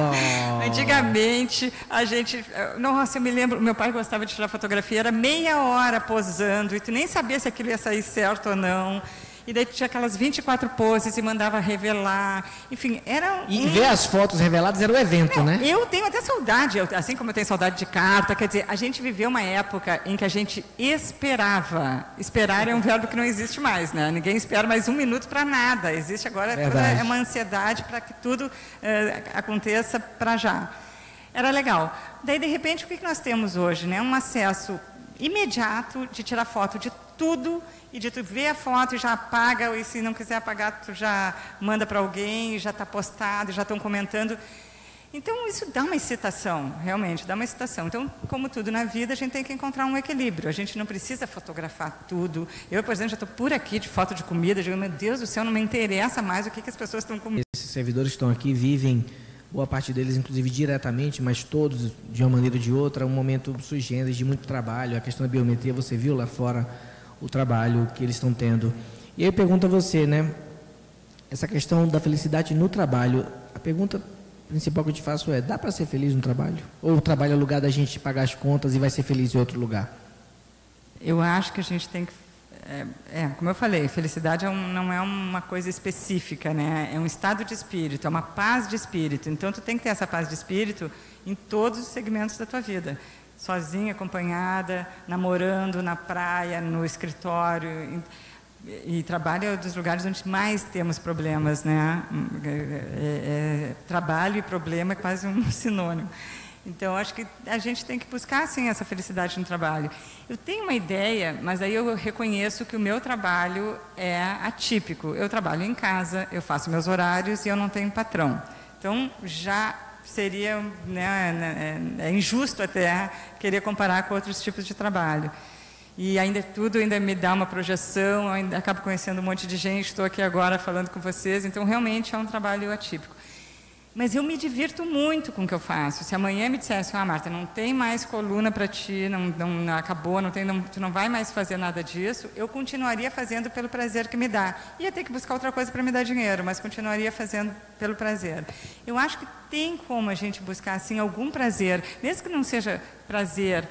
S2: Antigamente, a gente... Nossa, eu me lembro, meu pai gostava de tirar fotografia, era meia hora posando, e tu nem sabia se aquilo ia sair certo ou não. E daí tinha aquelas 24 poses e mandava revelar. Enfim, era
S3: E ver as fotos reveladas era o evento, né?
S2: Eu tenho até saudade, assim como eu tenho saudade de carta. Quer dizer, a gente viveu uma época em que a gente esperava. Esperar é um verbo que não existe mais, né? Ninguém espera mais 1 minuto para nada. Existe agora toda uma ansiedade para que tudo aconteça para já. Era legal. Daí, de repente, o que nós temos hoje, né? Um acesso imediato de tirar foto de tudo, e de tu ver a foto e já apaga, e se não quiser apagar, tu já manda para alguém, já está postado, já estão comentando. Então, isso dá uma excitação, realmente, dá uma excitação. Então, como tudo na vida, a gente tem que encontrar um equilíbrio. A gente não precisa fotografar tudo. Eu, por exemplo, já estou por aqui de foto de comida, digo, meu Deus do céu, não me interessa mais o que as pessoas estão comendo.
S3: Esses servidores que estão aqui vivem, boa parte deles, inclusive, diretamente, mas todos, de uma maneira ou de outra, um momento sui generis de muito trabalho. A questão da biometria, você viu lá fora o trabalho que eles estão tendo. E aí eu pergunto a você, né, essa questão da felicidade no trabalho, a pergunta principal que eu te faço é, dá para ser feliz no trabalho? Ou o trabalho é lugar da gente pagar as contas e vai ser feliz em outro lugar?
S2: Eu acho que a gente tem que... como eu falei, felicidade não é uma coisa específica, né? É um estado de espírito, é uma paz de espírito. Então, tu tem que ter essa paz de espírito em todos os segmentos da tua vida. Sozinha, acompanhada, namorando, na praia, no escritório. E trabalho é um dos lugares onde mais temos problemas, né? Trabalho e problema é quase um sinônimo. Então, acho que a gente tem que buscar, sim, essa felicidade no trabalho. Eu tenho uma ideia, mas aí eu reconheço que o meu trabalho é atípico. Eu trabalho em casa, eu faço meus horários e eu não tenho patrão. Então, já seria, né, é injusto até querer comparar com outros tipos de trabalho. E tudo ainda me dá uma projeção, eu ainda acabo conhecendo um monte de gente, estou aqui agora falando com vocês, então realmente é um trabalho atípico. Mas eu me divirto muito com o que eu faço. Se amanhã me dissesse, Marta, não tem mais coluna para ti, não acabou, tu não vai mais fazer nada disso, eu continuaria fazendo pelo prazer que me dá. Ia ter que buscar outra coisa para me dar dinheiro, mas continuaria fazendo pelo prazer. Eu acho que tem como a gente buscar, assim, algum prazer, mesmo que não seja prazer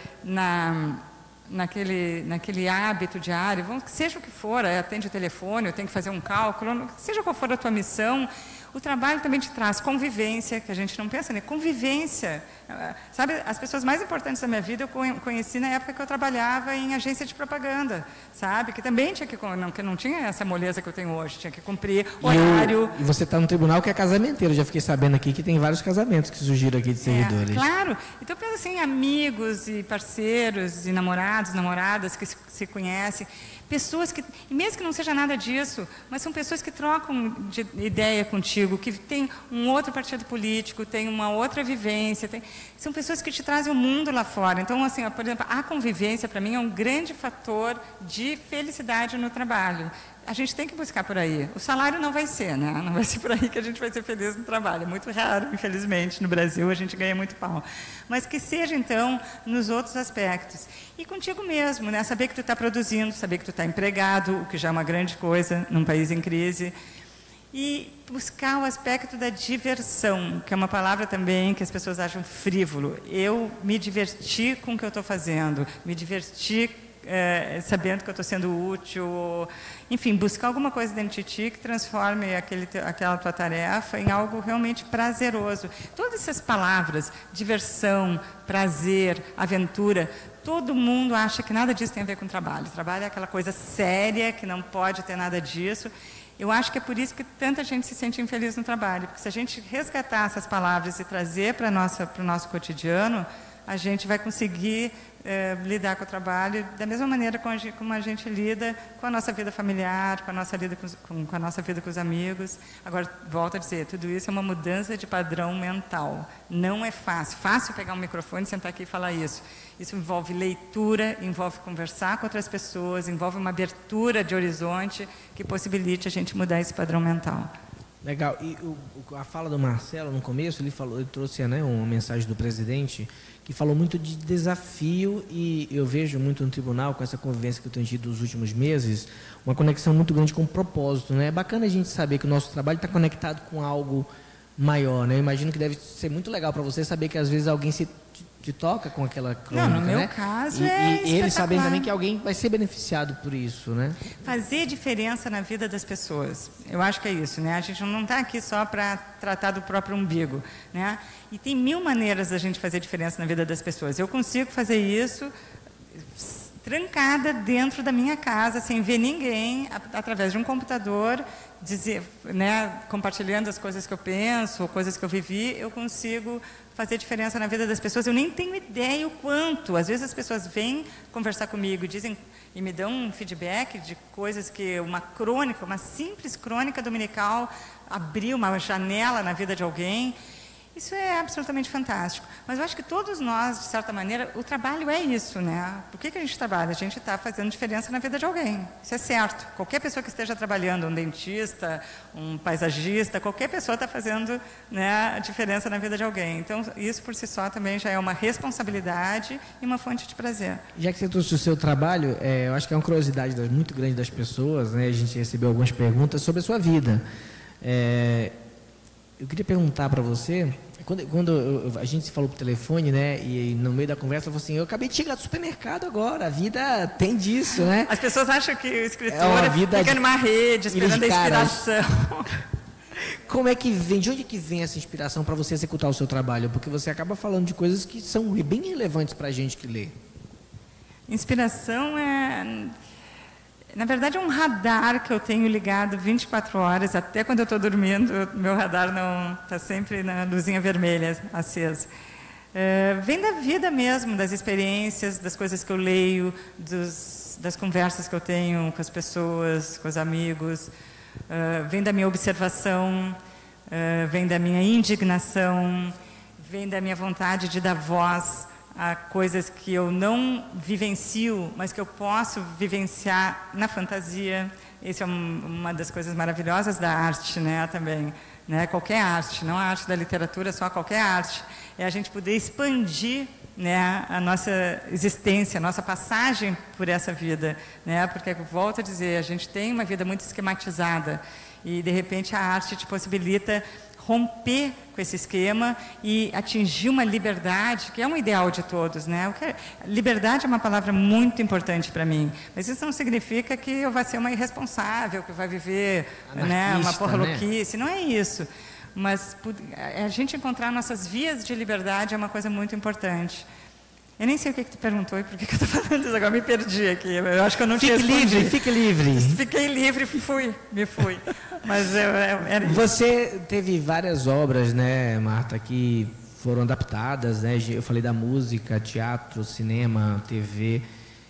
S2: naquele hábito diário, seja o que for, atende o telefone, eu tenho que fazer um cálculo, seja qual for a tua missão, o trabalho também te traz convivência, que a gente não pensa, né? Convivência. Sabe, as pessoas mais importantes da minha vida eu conheci na época que eu trabalhava em agência de propaganda, sabe? Que também tinha que não tinha essa moleza que eu tenho hoje, tinha que cumprir horário.
S3: E você está no tribunal que é casamenteiro, já fiquei sabendo aqui que tem vários casamentos que surgiram aqui de servidores.
S2: Claro. Então, pensa assim, amigos e parceiros e namorados, namoradas que se conhecem, pessoas que, mesmo que não seja nada disso, mas são pessoas que trocam de ideia contigo, que têm um outro partido político, têm uma outra vivência, são pessoas que te trazem o mundo lá fora. Então, assim, por exemplo, a convivência, para mim, é um grande fator de felicidade no trabalho. A gente tem que buscar por aí. O salário não vai ser, né? Não vai ser por aí que a gente vai ser feliz no trabalho. É muito raro, infelizmente, no Brasil a gente ganha muito pau. Mas que seja, então, nos outros aspectos. E contigo mesmo, né? Saber que tu está produzindo, saber que tu está empregado, o que já é uma grande coisa num país em crise. E buscar o aspecto da diversão, que é uma palavra também que as pessoas acham frívolo. Eu me diverti com o que eu estou fazendo, me diverti sabendo que eu estou sendo útil, enfim, buscar alguma coisa dentro de ti que transforme aquela tua tarefa em algo realmente prazeroso. Todas essas palavras, diversão, prazer, aventura, todo mundo acha que nada disso tem a ver com trabalho. Trabalho é aquela coisa séria, que não pode ter nada disso. Eu acho que é por isso que tanta gente se sente infeliz no trabalho, porque se a gente resgatar essas palavras e trazer para o nosso cotidiano, a gente vai conseguir lidar com o trabalho da mesma maneira como a gente lida com a nossa vida familiar, com a nossa vida com a nossa vida com os amigos. Agora, volto a dizer, tudo isso é uma mudança de padrão mental. Não é fácil. Fácil pegar um microfone, sentar aqui e falar isso. Isso envolve leitura, envolve conversar com outras pessoas, envolve uma abertura de horizonte que possibilite a gente mudar esse padrão mental.
S3: Legal. E a fala do Marcelo, no começo, ele trouxe, né, uma mensagem do presidente que falou muito de desafio, e eu vejo muito no tribunal, com essa convivência que eu tenho tido nos últimos meses, uma conexão muito grande com o propósito, né? É bacana a gente saber que o nosso trabalho está conectado com algo maior, né? Eu imagino que deve ser muito legal para você saber que às vezes alguém te toca com aquela crônica,
S2: no meu
S3: né?
S2: caso
S3: e eles sabem também que alguém vai ser beneficiado por isso, né?
S2: Fazer diferença na vida das pessoas. Eu acho que é isso, né? A gente não está aqui só para tratar do próprio umbigo, né? E tem 1000 maneiras da gente fazer diferença na vida das pessoas. Eu consigo fazer isso trancada dentro da minha casa, sem ver ninguém, através de um computador, compartilhando as coisas que eu penso, coisas que eu vivi, eu consigo fazer diferença na vida das pessoas. Eu nem tenho ideia o quanto. Às vezes as pessoas vêm conversar comigo e me dão um feedback de coisas que uma crônica, uma simples crônica dominical, abriu uma janela na vida de alguém. Isso é absolutamente fantástico. Mas eu acho que todos nós, de certa maneira, o trabalho é isso, né? Por que a gente trabalha? A gente está fazendo diferença na vida de alguém. Isso é certo. Qualquer pessoa que esteja trabalhando, um dentista, um paisagista, qualquer pessoa está fazendo, né, a diferença na vida de alguém. Então, isso por si só também já é uma responsabilidade e uma fonte de prazer.
S3: Já que você trouxe o seu trabalho, eu acho que é uma curiosidade muito grande das pessoas, né? A gente recebeu algumas perguntas sobre a sua vida. eu queria perguntar para você, quando a gente se falou por telefone, né, e no meio da conversa, eu falei assim, eu acabei de chegar do supermercado agora, a vida tem disso, né?
S2: As pessoas acham que o escritor
S3: fica
S2: numa rede, esperando a inspiração.
S3: Como é que vem, de onde que vem essa inspiração para você executar o seu trabalho? Porque você acaba falando de coisas que são bem relevantes para a gente que lê.
S2: Inspiração na verdade, é um radar que eu tenho ligado 24 horas, até quando eu estou dormindo, meu radar não está sempre na luzinha vermelha acesa. Vem da vida mesmo, das experiências, das coisas que eu leio, das conversas que eu tenho com as pessoas, com os amigos. Vem da minha observação, vem da minha indignação, vem da minha vontade de dar voz a coisas que eu não vivencio, mas que eu posso vivenciar na fantasia. Isso é uma das coisas maravilhosas da arte, né, também. Né? Qualquer arte, não a arte da literatura, só qualquer arte. É a gente poder expandir, né, a nossa existência, a nossa passagem por essa vida. Né? Porque, volto a dizer, a gente tem uma vida muito esquematizada e, de repente, a arte te possibilita romper com esse esquema e atingir uma liberdade, que é um ideal de todos, né? Liberdade é uma palavra muito importante para mim, mas isso não significa que eu vá ser uma irresponsável, que vai viver, né, uma porra louquice, não é isso. Mas a gente encontrar nossas vias de liberdade é uma coisa muito importante. Eu nem sei o que tu perguntou e por que eu estou falando isso agora, me perdi aqui. Eu acho que eu não tinha respondido.
S3: Fique livre.
S2: Fiquei livre, me fui. Mas era isso.
S3: Você teve várias obras, né, Marta, que foram adaptadas, né? Eu falei da música, teatro, cinema, TV.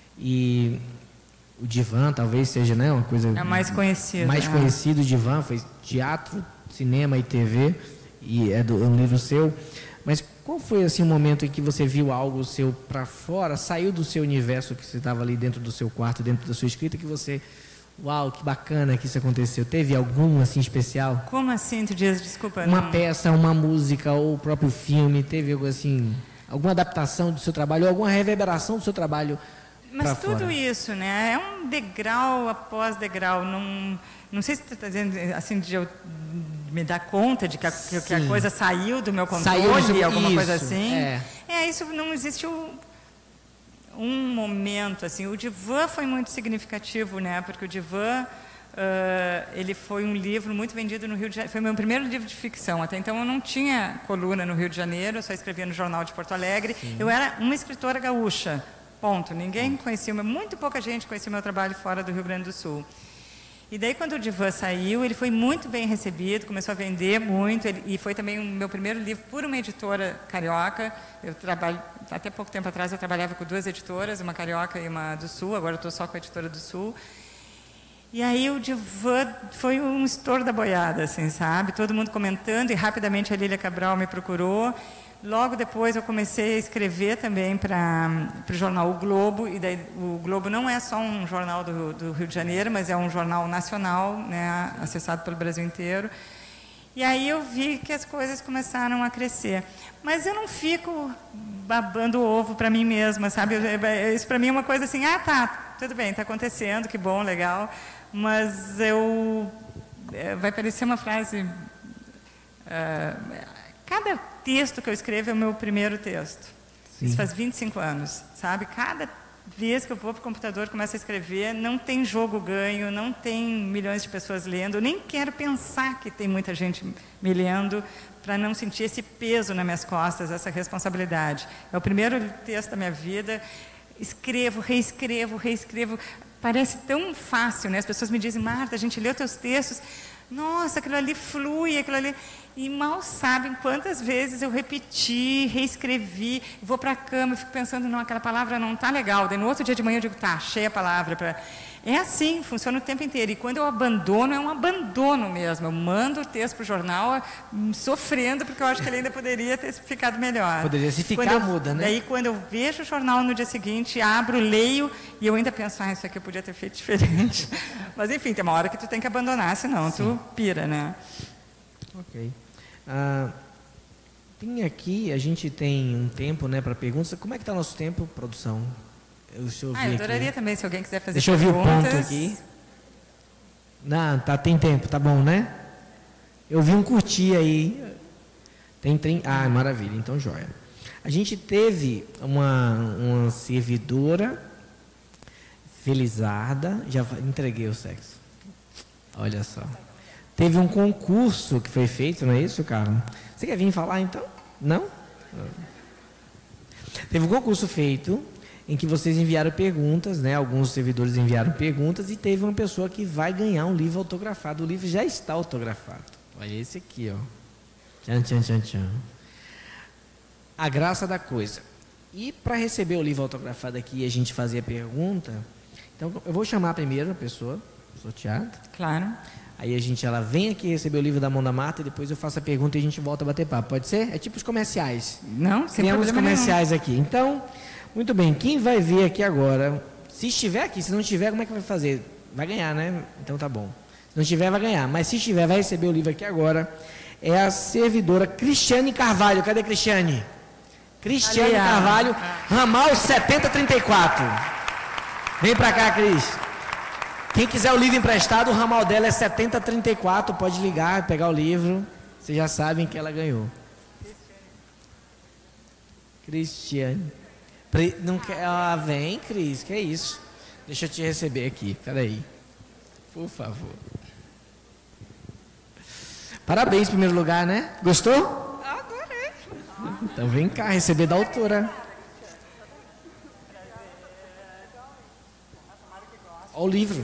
S3: E o divã talvez seja, né, uma coisa...
S2: É mais conhecido.
S3: Mais conhecido, o divã, foi teatro, cinema e TV. E é um livro seu. Mas qual foi assim o momento em que você viu algo seu para fora, saiu do seu universo, que você estava ali dentro do seu quarto, dentro da sua escrita, que você, uau, que bacana que isso aconteceu? Teve algum assim especial?
S2: Como assim, tu diz? Desculpa.
S3: Uma peça, uma música ou o próprio filme, teve algo assim, alguma adaptação do seu trabalho ou alguma reverberação do seu trabalho?
S2: Mas tudo isso, né? É um degrau após degrau. Não sei se tu está dizendo assim de eu me dar conta de que a coisa saiu do meu controle, alguma coisa assim. Isso não existe um momento assim. O divã foi muito significativo, né? Porque o divã ele foi um livro muito vendido no Rio de Janeiro. Foi meu primeiro livro de ficção. Até então eu não tinha coluna no Rio de Janeiro. Eu só escrevia no Jornal de Porto Alegre. Sim. Eu era uma escritora gaúcha. Ponto. Ninguém conhecia, muito pouca gente conhecia o meu trabalho fora do Rio Grande do Sul. E daí, quando o divã saiu, ele foi muito bem recebido, começou a vender muito, e foi também o meu primeiro livro por uma editora carioca. Até pouco tempo atrás eu trabalhava com 2 editoras, uma carioca e uma do Sul, agora eu estou só com a editora do Sul. E aí o divã foi um estouro da boiada, assim, sabe? Todo mundo comentando, e rapidamente a Lília Cabral me procurou. Logo depois eu comecei a escrever também para o jornal O Globo, e daí o Globo não é só um jornal do Rio de Janeiro, mas é um jornal nacional, né, acessado pelo Brasil inteiro. E aí eu vi que as coisas começaram a crescer. Mas eu não fico babando o ovo para mim mesma, sabe? Isso para mim é uma coisa assim, tá, tudo bem, está acontecendo, que bom, legal, mas vai parecer uma frase... Cada texto que eu escrevo é o meu primeiro texto. Sim. Isso faz 25 anos, sabe? Cada vez que eu vou para o computador e começo a escrever, não tem jogo ganho, não tem milhões de pessoas lendo. Eu nem quero pensar que tem muita gente me lendo para não sentir esse peso nas minhas costas, essa responsabilidade. É o primeiro texto da minha vida. Escrevo, reescrevo. Parece tão fácil, né? As pessoas me dizem, Marta, a gente lê os teus textos... Nossa, aquilo ali flui, aquilo ali... E mal sabem quantas vezes eu repeti, reescrevi, vou para a cama e fico pensando, não, aquela palavra não está legal. Daí no outro dia de manhã eu digo, tá, achei a palavra. É assim, funciona o tempo inteiro. E quando eu abandono, é um abandono mesmo. Eu mando o texto para o jornal sofrendo, porque eu acho que ele ainda poderia ter ficado melhor.
S3: Poderia se ficar, muda, né?
S2: Daí quando eu vejo o jornal no dia seguinte, abro, leio, e eu ainda penso, isso aqui eu podia ter feito diferente. Mas enfim, tem uma hora que tu tem que abandonar, senão tu pira, né?
S3: Ok. Tem aqui, a gente tem um tempo, né, para perguntas. Como é que está o nosso tempo, produção? Eu
S2: adoraria também, se alguém quiser fazer
S3: perguntas. Deixa eu ver o ponto aqui. Não, tem tempo, tá bom, né? Eu vi um curtir aí. Ah, maravilha, então joia. A gente teve uma servidora, Felizarda, já entreguei o sexo. Olha só. Teve um concurso que foi feito, não é isso, cara? Você quer vir falar então? Não? Teve um concurso feito em que vocês enviaram perguntas, né? Alguns servidores enviaram perguntas e teve uma pessoa que vai ganhar um livro autografado. O livro já está autografado. Olha esse aqui, ó. Tchan, tchan, tchan, tchan. A graça da coisa. E para receber o livro autografado aqui e a gente fazer a pergunta, então eu vou chamar primeiro a pessoa sorteada.
S2: Claro.
S3: Aí ela vem aqui receber o livro da mão da Marta e depois eu faço a pergunta e a gente volta a bater papo. Pode ser? É tipo os comerciais.
S2: Não, sem
S3: Tem alguns
S2: problema
S3: comerciais aqui. Então, muito bem. Quem vai ver aqui agora, se estiver aqui, se não estiver, como é que vai fazer? Vai ganhar, né? Então tá bom. Se não estiver, vai ganhar. Mas se estiver, vai receber o livro aqui agora. É a servidora Cristiane Carvalho. Cadê Cristiane? Cristiane Carvalho, ramal 7034. Vem pra cá, Cris. Quem quiser o livro emprestado, o ramal dela é 7034. Pode ligar, pegar o livro. Vocês já sabem que ela ganhou. Cristiane. Não quer... Ah, vem, Cris. Que é isso? Deixa eu te receber aqui. Peraí. Por favor. Parabéns, em primeiro lugar, né? Gostou?
S2: Adorei.
S3: Então vem cá, receber da autora. Olha o livro.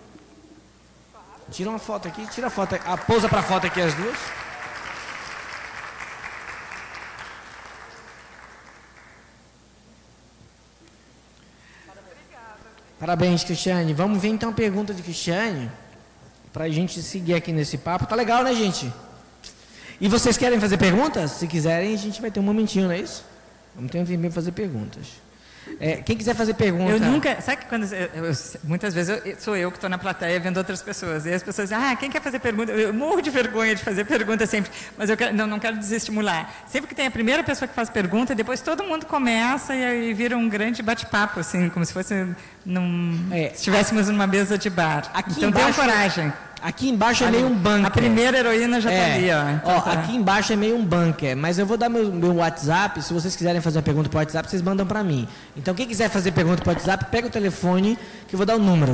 S3: Tira uma foto aqui, tira a foto. Pousa para a foto aqui as duas. Parabéns, Cristiane. Vamos ver então a pergunta de Cristiane, para a gente seguir aqui nesse papo. Tá legal, né, gente? E vocês querem fazer perguntas? Se quiserem, a gente vai ter um momentinho, não é isso? Vamos ter um tempinho para fazer perguntas. Quem quiser fazer pergunta...
S2: Eu nunca... Sabe que quando... muitas vezes sou eu que estou na plateia vendo outras pessoas. E as pessoas dizem, quem quer fazer pergunta? Eu morro de vergonha de fazer pergunta sempre. Mas eu não quero desestimular. Sempre que tem a primeira pessoa que faz pergunta, depois todo mundo começa e aí vira um grande bate-papo, assim, como se fosse... estivéssemos numa mesa de bar.
S3: Aqui
S2: então
S3: embaixo,
S2: tenham coragem.
S3: Aqui embaixo é meio um bunker.
S2: A primeira heroína já está ali, ó. Então,
S3: Aqui embaixo é meio um bunker, mas eu vou dar meu WhatsApp. Se vocês quiserem fazer uma pergunta para o WhatsApp, vocês mandam para mim. Então, quem quiser fazer pergunta para o WhatsApp, pega o telefone, que eu vou dar o número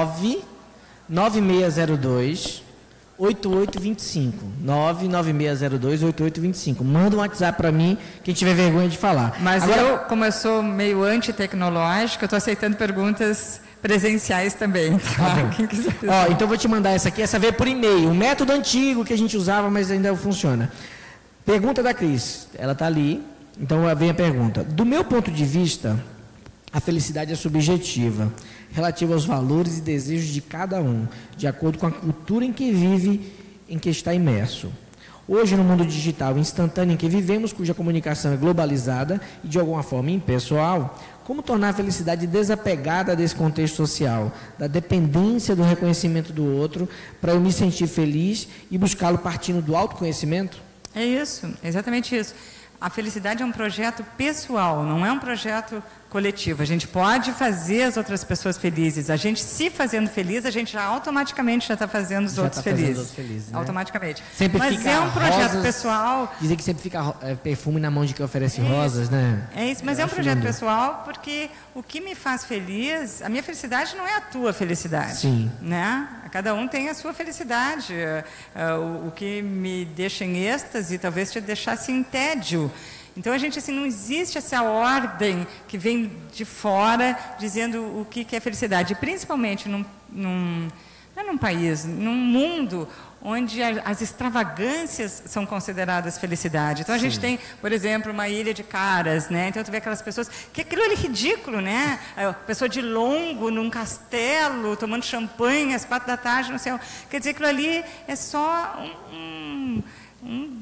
S3: 99602 8825. 99602 8825. Manda um WhatsApp para mim, quem tiver vergonha de falar.
S2: Mas agora, como eu sou meio antitecnológico, eu estou aceitando perguntas presenciais também, tá? Quem quiser.
S3: Então eu vou te mandar essa aqui, essa veio por e-mail, um método antigo que a gente usava, mas ainda funciona. Pergunta da Cris, ela está ali, então vem a pergunta. Do meu ponto de vista, a felicidade é subjetiva, relativa aos valores e desejos de cada um, de acordo com a cultura em que vive, em que está imerso. Hoje, no mundo digital instantâneo em que vivemos, cuja comunicação é globalizada e de alguma forma impessoal, como tornar a felicidade desapegada desse contexto social, da dependência do reconhecimento do outro, para eu me sentir feliz e buscá-lo partindo do autoconhecimento?
S2: É isso, exatamente isso. A felicidade é um projeto pessoal, não é um projeto coletivo. A gente pode fazer as outras pessoas felizes. A gente se fazendo feliz, a gente já automaticamente já está fazendo os outros felizes.
S3: Né?
S2: Automaticamente.
S3: Sempre
S2: Mas
S3: fica
S2: é um projeto
S3: rosas,
S2: pessoal.
S3: Dizem que sempre fica perfume na mão de quem oferece rosas, né?
S2: É isso, mas é um projeto pessoal porque o que me faz feliz, a minha felicidade não é a tua felicidade.
S3: Sim.
S2: Né? Cada um tem a sua felicidade. O que me deixa em êxtase talvez te deixasse em tédio. Então, a gente, assim, não existe essa ordem que vem de fora dizendo o que é felicidade. E principalmente não é num país, num mundo onde as extravagâncias são consideradas felicidade. Então, a gente tem, por exemplo, uma ilha de caras, né? Então, tu vê aquelas pessoas... Que aquilo ali é ridículo, né? A pessoa de longo, num castelo, tomando champanhe às 4 da tarde no céu. Quer dizer, aquilo ali é só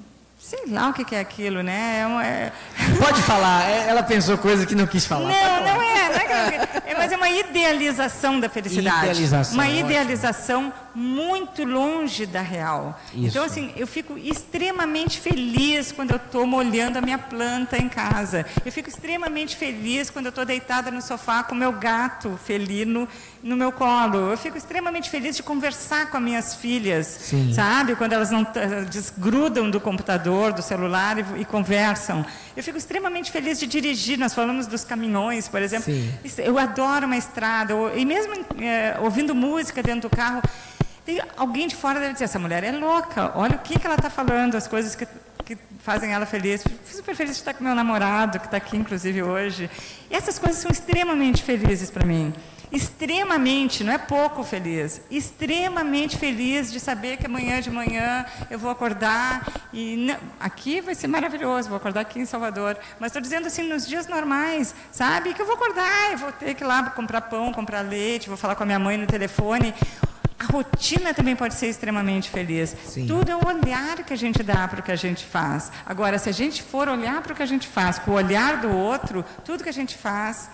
S2: sei lá o que é aquilo, né?
S3: Pode falar, ela pensou coisa que não quis falar.
S2: Não é, mas é uma idealização da felicidade. Uma idealização muito longe da real.
S3: Isso.
S2: Então, assim, eu fico extremamente feliz quando eu estou molhando a minha planta em casa. Eu fico extremamente feliz quando eu estou deitada no sofá com o meu gato felino no meu colo. Eu fico extremamente feliz de conversar com as minhas filhas,
S3: Sim.
S2: sabe? Quando elas não desgrudam do computador, do celular e conversam. Eu fico extremamente feliz de dirigir. Nós falamos dos caminhões, por exemplo.
S3: Sim.
S2: Eu adoro uma estrada. E mesmo ouvindo música dentro do carro, tem alguém de fora deve dizer, essa mulher é louca, olha o que ela está falando, as coisas que fazem ela feliz. Fico super feliz de estar com meu namorado, que está aqui, inclusive, hoje. E essas coisas são extremamente felizes para mim. Extremamente, não é pouco feliz, extremamente feliz de saber que amanhã de manhã eu vou acordar e aqui vai ser maravilhoso, vou acordar aqui em Salvador, mas estou dizendo assim, nos dias normais, sabe, que eu vou acordar, eu vou ter que ir lá comprar pão, comprar leite, vou falar com a minha mãe no telefone. A rotina também pode ser extremamente feliz. Sim. Tudo é o olhar que a gente dá para o que a gente faz. Agora, se a gente for olhar para o que a gente faz com o olhar do outro, tudo que a gente faz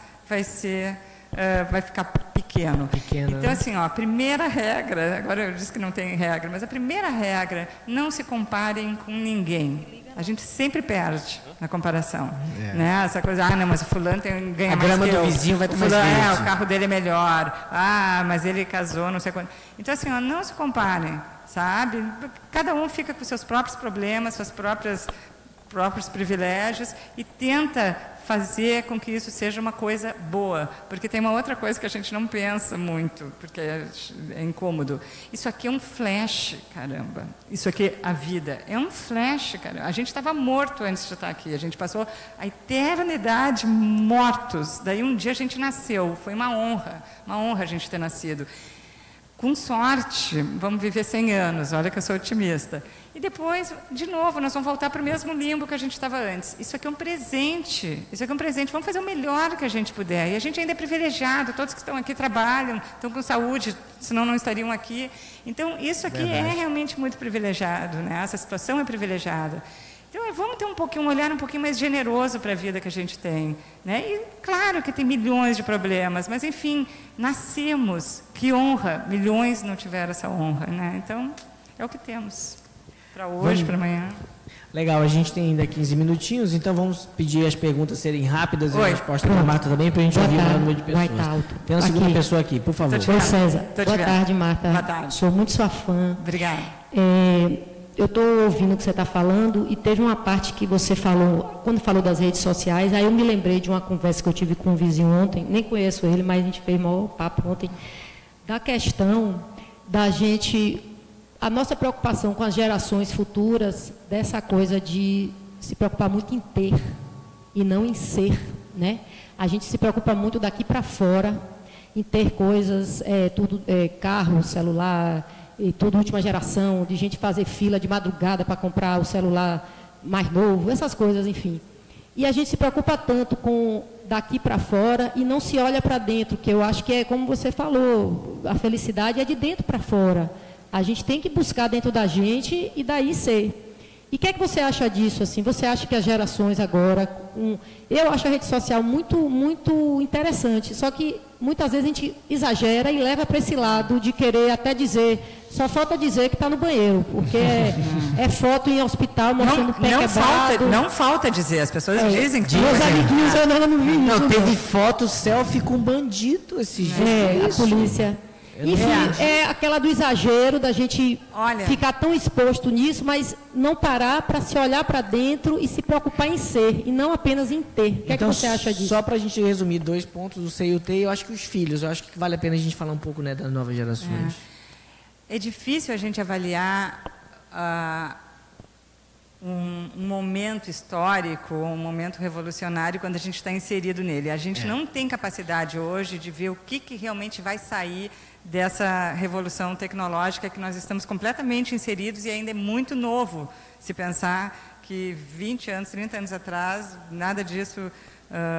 S2: vai ficar pequeno. Então, assim, a primeira regra, agora eu disse que não tem regra, mas a primeira regra, não se comparem com ninguém. A gente sempre perde na comparação. Né? Essa coisa, não, mas o fulano ganha mais que eu. A grama do vizinho vai ter mais verde. O carro dele é melhor. Mas ele casou, não sei quando. Então, assim, não se comparem, sabe? Cada um fica com seus próprios problemas, seus próprios privilégios e tenta fazer com que isso seja uma coisa boa, porque tem uma outra coisa que a gente não pensa muito, porque é incômodo. Isso aqui é um flash, caramba. Isso aqui, a vida, é um flash, caramba. A gente estava morto antes de estar aqui, a gente passou a eternidade mortos, daí um dia a gente nasceu, foi uma honra a gente ter nascido. Com sorte, vamos viver 100 anos, olha que eu sou otimista. E depois, de novo, nós vamos voltar para o mesmo limbo que a gente estava antes. Isso aqui é um presente, vamos fazer o melhor que a gente puder. E a gente ainda é privilegiado, todos que estão aqui trabalham, estão com saúde, senão não estariam aqui. Então, isso aqui é realmente muito privilegiado, né? Essa situação é privilegiada. Então, vamos ter um olhar um pouquinho mais generoso para a vida que a gente tem. Né? E, claro que tem milhões de problemas, mas, enfim, nascemos. Que honra! Milhões não tiveram essa honra. Né? Então, é o que temos para hoje, para amanhã.
S3: Legal, a gente tem ainda 15 minutinhos, então vamos pedir as perguntas serem rápidas e a resposta para a Marta também, para a gente ouvir o maior número de pessoas. Vai alto. Tem uma segunda pessoa aqui, por favor.
S4: Oi, César. Boa tarde, Marta.
S2: Boa tarde.
S4: Sou muito sua fã.
S2: Obrigada.
S4: Eu estou ouvindo o que você está falando e teve uma parte que você falou, quando falou das redes sociais, aí eu me lembrei de uma conversa que eu tive com um vizinho ontem, nem conheço ele, mas a gente fez maior papo ontem, da questão da gente, a nossa preocupação com as gerações futuras, dessa coisa de se preocupar muito em ter e não em ser, né? A gente se preocupa muito daqui para fora, em ter coisas, carro, celular, e tudo última geração, de gente fazer fila de madrugada para comprar o celular mais novo, essas coisas, enfim. E a gente se preocupa tanto com daqui para fora e não se olha para dentro, que eu acho que é como você falou, a felicidade é de dentro para fora. A gente tem que buscar dentro da gente e daí ser. E o que é que você acha disso? Assim? Você acha que as gerações agora... Eu acho a rede social muito, muito interessante, só que muitas vezes a gente exagera e leva para esse lado de querer até dizer... Só falta dizer que está no banheiro, porque é foto em hospital mostrando o pé quebrado.
S2: Não falta dizer, as pessoas dizem que...
S4: Meus amiguinhos andando no vídeo.
S3: Não, teve foto selfie com bandido esses dias.
S4: A polícia... Enfim, é aquela do exagero, da gente ficar tão exposto nisso, mas não parar para se olhar para dentro e se preocupar em ser, e não apenas em ter. O que é que você acha disso?
S3: Só para a gente resumir 2 pontos, o C e o T, eu acho que os filhos, eu acho que vale a pena a gente falar um pouco, né, das novas gerações.
S2: É difícil a gente avaliar um momento histórico, um momento revolucionário, quando a gente está inserido nele. A gente não tem capacidade hoje de ver o que realmente vai sair dessa revolução tecnológica que nós estamos completamente inseridos e ainda é muito novo. Se pensar que 20 anos, 30 anos atrás, nada disso,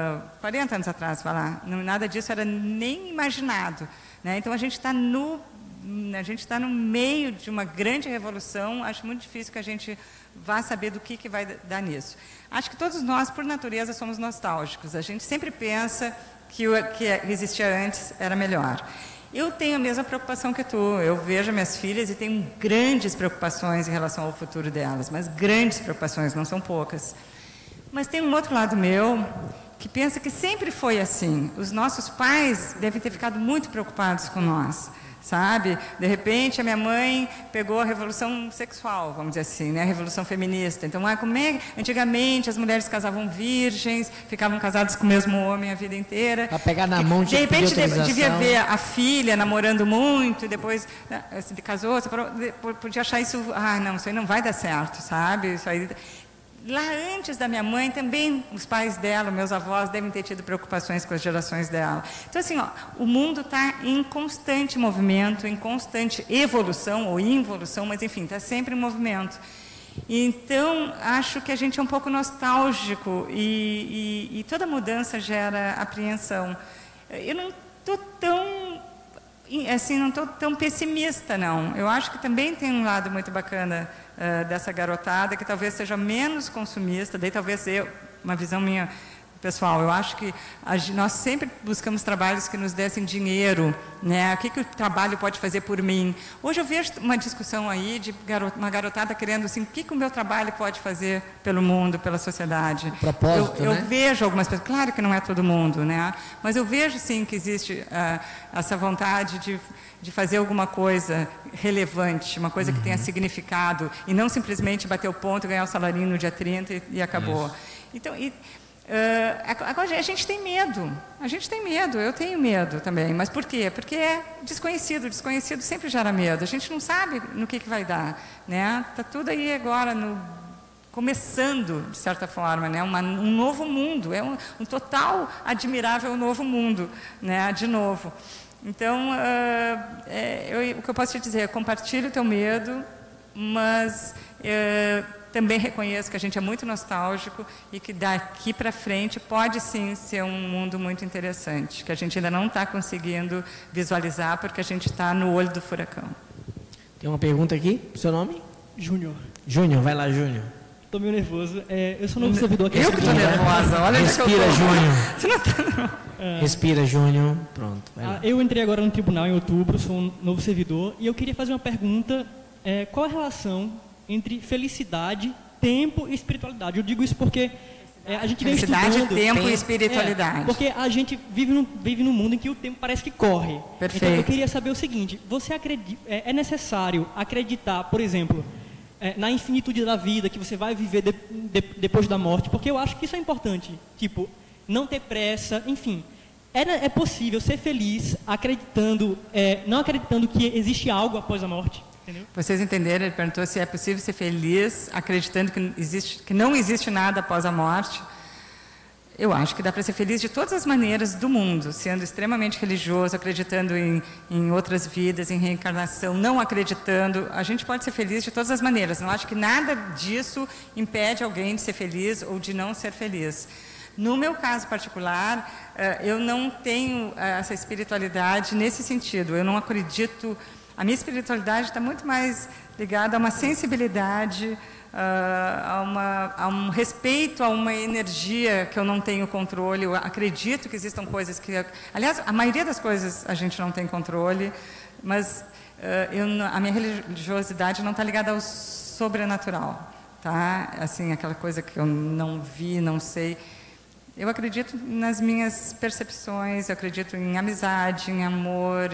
S2: 40 anos atrás, nada disso era nem imaginado. Né? Então, a gente está no a gente está no meio de uma grande revolução, acho muito difícil que a gente vá saber do que vai dar nisso. Acho que todos nós, por natureza, somos nostálgicos. A gente sempre pensa que o que existia antes era melhor. Eu tenho a mesma preocupação que tu. Eu vejo minhas filhas e tenho grandes preocupações em relação ao futuro delas, mas grandes preocupações, não são poucas. Mas tem um outro lado meu que pensa que sempre foi assim. Os nossos pais devem ter ficado muito preocupados com nós, sabe? De repente, a minha mãe pegou a revolução sexual, vamos dizer assim, né? A revolução feminista. Então, como é? Antigamente, as mulheres casavam virgens, ficavam casadas com o mesmo homem a vida inteira.
S3: Para pegar na mão,
S2: de repente, devia ver a filha namorando muito, e depois se casou, podia achar isso, não, isso aí não vai dar certo, sabe? Isso aí... Lá antes da minha mãe, também os pais dela, meus avós, devem ter tido preocupações com as gerações dela. Então, assim, o mundo está em constante movimento, em constante evolução ou involução, mas, enfim, está sempre em movimento. Então, acho que a gente é um pouco nostálgico e toda mudança gera apreensão. Eu não estou tão... assim, não estou tão pessimista, não. Eu acho que também tem um lado muito bacana dessa garotada, que talvez seja menos consumista, daí talvez uma visão minha pessoal, eu acho que nós sempre buscamos trabalhos que nos dessem dinheiro, né? O que o trabalho pode fazer por mim? Hoje eu vejo uma discussão aí de uma garotada querendo assim, o que o meu trabalho pode fazer pelo mundo, pela sociedade?
S3: Propósito,
S2: eu
S3: né?
S2: vejo algumas pessoas, claro que não é todo mundo, né? Mas eu vejo sim que existe essa vontade de fazer alguma coisa relevante, uma coisa que tenha significado, e não simplesmente bater o ponto, ganhar o salarinho no dia 30 e acabou. Isso. Então, agora a gente tem medo, eu tenho medo também, mas por quê? Porque é desconhecido sempre gera medo, a gente não sabe no que vai dar, né? Está tudo aí agora começando, de certa forma, né? Um novo mundo, é um total admirável novo mundo, né? De novo. Então, o que eu posso te dizer é, compartilhe o teu medo, mas também reconheço que a gente é muito nostálgico e que daqui para frente pode sim ser um mundo muito interessante, que a gente ainda não está conseguindo visualizar porque a gente está no olho do furacão.
S3: Tem uma pergunta aqui, seu nome?
S5: Júnior.
S3: Júnior, vai lá, Júnior.
S5: Estou meio nervoso. Eu sou novo servidor aqui.
S2: Eu que estou nervosa, olha isso.
S3: Respira, Júnior.
S2: Você não está...
S3: Respira, Júnior. Pronto, vai lá.
S5: Eu entrei agora no tribunal em outubro, sou um novo servidor, e eu queria fazer uma pergunta. Qual a relação entre felicidade, tempo e espiritualidade? Eu digo isso porque a gente vem estudando...
S2: Felicidade, tempo e espiritualidade.
S5: Porque a gente vive num mundo em que o tempo parece que corre.
S2: Perfeito.
S5: Então, eu queria saber o seguinte, você acredita, é necessário acreditar, por exemplo, na infinitude da vida, que você vai viver depois da morte? Porque eu acho que isso é importante. Tipo, não ter pressa, enfim. É possível ser feliz acreditando, não acreditando que existe algo após a morte? Entendeu?
S2: Vocês entenderam? Ele perguntou se é possível ser feliz acreditando que não existe nada após a morte. Eu acho que dá para ser feliz de todas as maneiras do mundo, sendo extremamente religioso, acreditando em outras vidas, em reencarnação, não acreditando. A gente pode ser feliz de todas as maneiras. Não acho que nada disso impede alguém de ser feliz ou de não ser feliz. No meu caso particular, eu não tenho essa espiritualidade nesse sentido. Eu não acredito... A minha espiritualidade está muito mais ligada a uma sensibilidade, a um respeito a uma energia que eu não tenho controle. Eu acredito que existam coisas que... Aliás, a maioria das coisas a gente não tem controle, mas a minha religiosidade não está ligada ao sobrenatural, tá? Assim, aquela coisa que eu não vi, não sei... Eu acredito nas minhas percepções, eu acredito em amizade, em amor,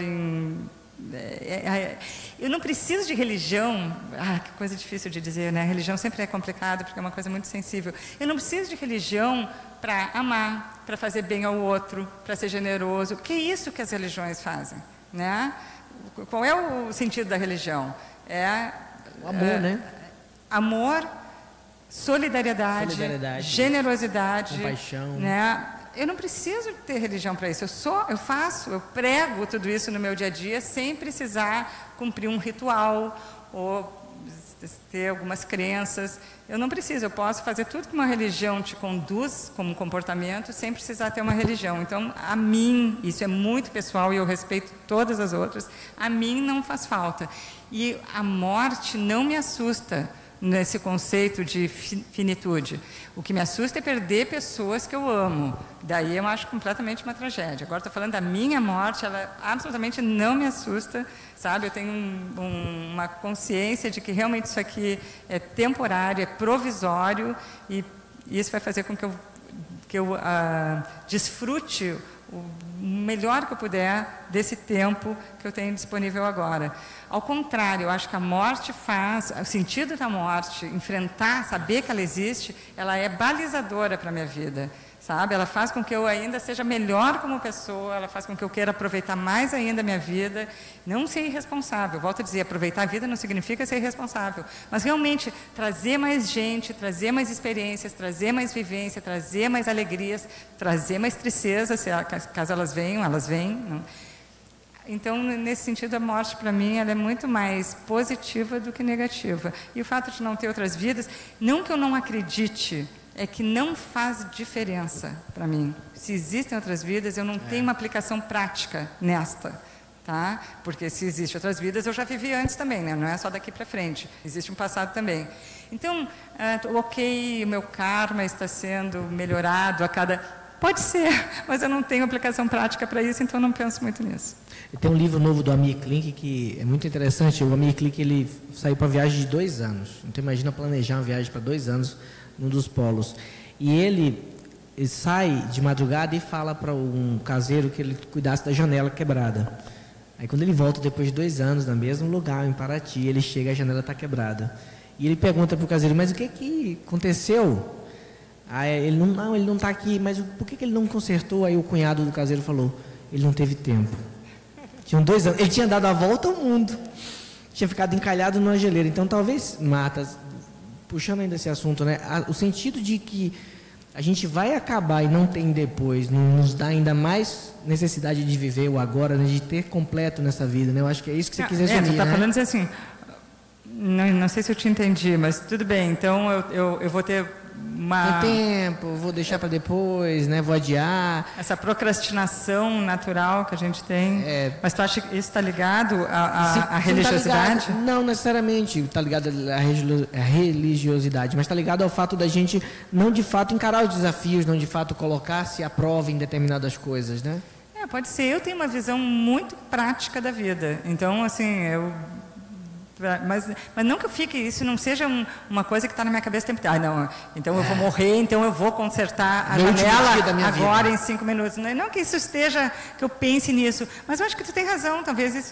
S2: eu não preciso de religião. Que coisa difícil de dizer, né? Religião sempre é complicado porque é uma coisa muito sensível. Eu não preciso de religião para amar, para fazer bem ao outro, para ser generoso. Que é isso que as religiões fazem, né? Qual é o sentido da religião?
S3: O amor, né?
S2: Amor, solidariedade, generosidade,
S3: compaixão,
S2: né? Eu não preciso ter religião para isso. Eu prego tudo isso no meu dia a dia sem precisar cumprir um ritual ou ter algumas crenças. Eu não preciso, eu posso fazer tudo que uma religião te conduz como comportamento sem precisar ter uma religião. Então, a mim, isso é muito pessoal e eu respeito todas as outras, a mim não faz falta. E a morte não me assusta nesse conceito de finitude. O que me assusta é perder pessoas que eu amo. Daí eu acho completamente uma tragédia. Agora estou falando da minha morte, ela absolutamente não me assusta, sabe? Eu tenho uma consciência de que realmente isso aqui é temporário, é provisório, e isso vai fazer com que eu desfrute o melhor que eu puder desse tempo que eu tenho disponível agora. Ao contrário, eu acho que a morte faz, o sentido da morte, enfrentar, saber que ela existe, ela é balizadora para a minha vida, sabe? Ela faz com que eu ainda seja melhor como pessoa, ela faz com que eu queira aproveitar mais ainda a minha vida, não ser irresponsável. Volto a dizer, aproveitar a vida não significa ser irresponsável, mas realmente trazer mais gente, trazer mais experiências, trazer mais vivência, trazer mais alegrias, trazer mais tristeza, caso elas venham, elas vêm. Não? Então, nesse sentido, a morte, para mim, ela é muito mais positiva do que negativa. E o fato de não ter outras vidas, não que eu não acredite, é que não faz diferença para mim. Se existem outras vidas, eu não tenho uma aplicação prática nesta. Tá? Porque se existem outras vidas, eu já vivi antes também, né? Não é só daqui para frente. Existe um passado também. Então, ok, o meu karma está sendo melhorado a cada... Pode ser, mas eu não tenho aplicação prática para isso, então eu não penso muito nisso.
S3: Tem um livro novo do Amir Klink que é muito interessante. O Amir Klink, ele saiu para viagem de 2 anos. Então imagina planejar uma viagem para 2 anos num dos polos. E ele sai de madrugada e fala para um caseiro que ele cuidasse da janela quebrada. Aí quando ele volta depois de 2 anos no mesmo lugar, em Paraty, ele chega, a janela está quebrada. E ele pergunta para o caseiro, mas o que aconteceu? Aí ele não está aqui, mas por que ele não consertou? Aí o cunhado do caseiro falou, ele não teve tempo. Tinham 2 anos, ele tinha dado a volta ao mundo, tinha ficado encalhado numa geleira. Então talvez, Marta, puxando ainda esse assunto, né, o sentido de que a gente vai acabar e não tem depois, nos dá ainda mais necessidade de viver o agora, né, de ter completo nessa vida, né? Eu acho que é isso que você quiser assumir,
S2: você está
S3: né?
S2: falando assim, não sei se eu te entendi, mas tudo bem, então eu vou ter
S3: tem tempo, vou deixar para depois, né? Vou adiar.
S2: Essa procrastinação natural que a gente tem. Mas tu acha que isso está ligado à religiosidade?
S3: Tá ligado, não necessariamente está ligado à religiosidade, mas está ligado ao fato da gente não de fato encarar os desafios, não de fato colocar-se à prova em determinadas coisas, né?
S2: Pode ser. Eu tenho uma visão muito prática da vida. Então, assim, mas não que eu fique, isso não seja uma coisa que está na minha cabeça o tempo todo. Não, então eu vou morrer, então eu vou consertar a janela agora em 5 minutos. Não que isso esteja, que eu pense nisso, mas eu acho que tu tem razão, talvez isso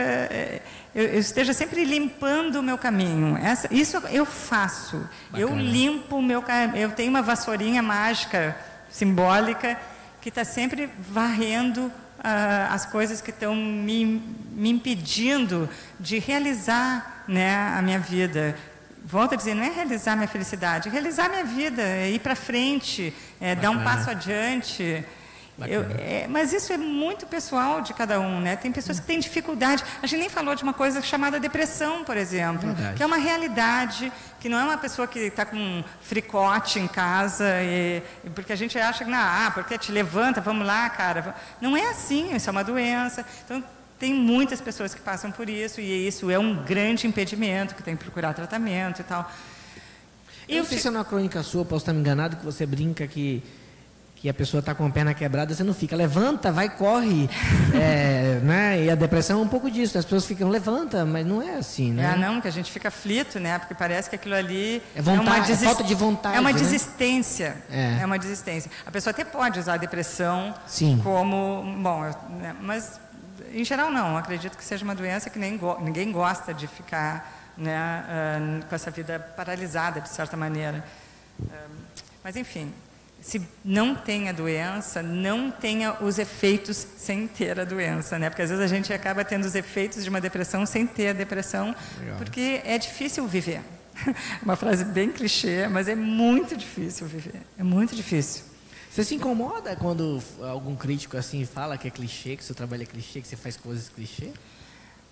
S2: eu esteja sempre limpando o meu caminho. Isso eu faço. Bacana. Eu limpo o meu caminho. Eu tenho uma vassourinha mágica, simbólica, que está sempre varrendo as coisas que estão me impedindo de realizar, né, a minha vida. Volto a dizer, não é realizar minha felicidade, é realizar minha vida, é ir para frente, dar um passo adiante. Mas isso é muito pessoal de cada um, né? Tem pessoas que têm dificuldade. A gente nem falou de uma coisa chamada depressão, por exemplo, que é uma realidade, que não é uma pessoa que está com um fricote em casa, porque a gente acha que, porque te levanta, vamos lá, cara. Não é assim, isso é uma doença. Então, tem muitas pessoas que passam por isso, e isso é um grande impedimento, que tem que procurar tratamento e tal.
S3: Eu não sei se é uma crônica sua, posso estar me enganado, que você brinca que a pessoa está com a perna quebrada, você não fica, levanta, vai, corre, né? E a depressão é um pouco disso, as pessoas ficam, levanta, mas não é assim, né?
S2: Não, que a gente fica aflito, né? Porque parece que aquilo ali
S3: é falta de vontade,
S2: é uma
S3: né?
S2: desistência, é uma desistência. A pessoa até pode usar a depressão como, mas em geral não, acredito que seja uma doença que ninguém gosta de ficar, né, com essa vida paralisada, de certa maneira. Mas enfim, se não tem a doença, não tenha os efeitos sem ter a doença, né? Porque às vezes a gente acaba tendo os efeitos de uma depressão sem ter a depressão. Legal. Porque é difícil viver. Uma frase bem clichê, mas é muito difícil viver. É muito difícil.
S3: Você se incomoda quando algum crítico assim fala que é clichê, que seu trabalho é clichê, que você faz coisas clichê?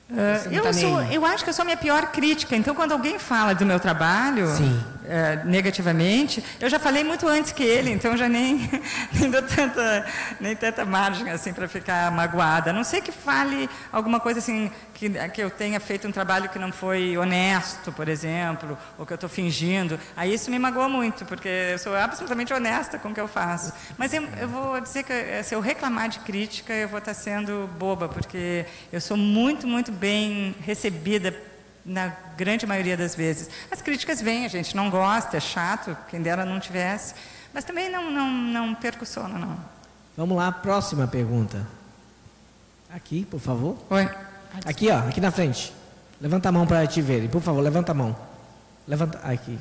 S2: Eu acho que eu sou a minha pior crítica. Então, quando alguém fala do meu trabalho negativamente, eu já falei muito antes que ele, então já nem dou tanta margem assim para ficar magoada. A não ser que fale alguma coisa assim, que eu tenha feito um trabalho que não foi honesto, por exemplo, ou que eu estou fingindo. Aí isso me magoa muito, porque eu sou absolutamente honesta com o que eu faço. Mas eu vou dizer que se eu reclamar de crítica, eu vou estar sendo boba, porque eu sou muito, muito bem recebida na grande maioria das vezes. As críticas vêm, a gente não gosta, é chato, quem dera não tivesse, mas também não perco o sono, não.
S3: Vamos lá, próxima pergunta. Aqui, por favor.
S2: Oi.
S3: Aqui, ó, aqui na frente. Levanta a mão para te verem, por favor, levanta a mão. Levanta, aqui.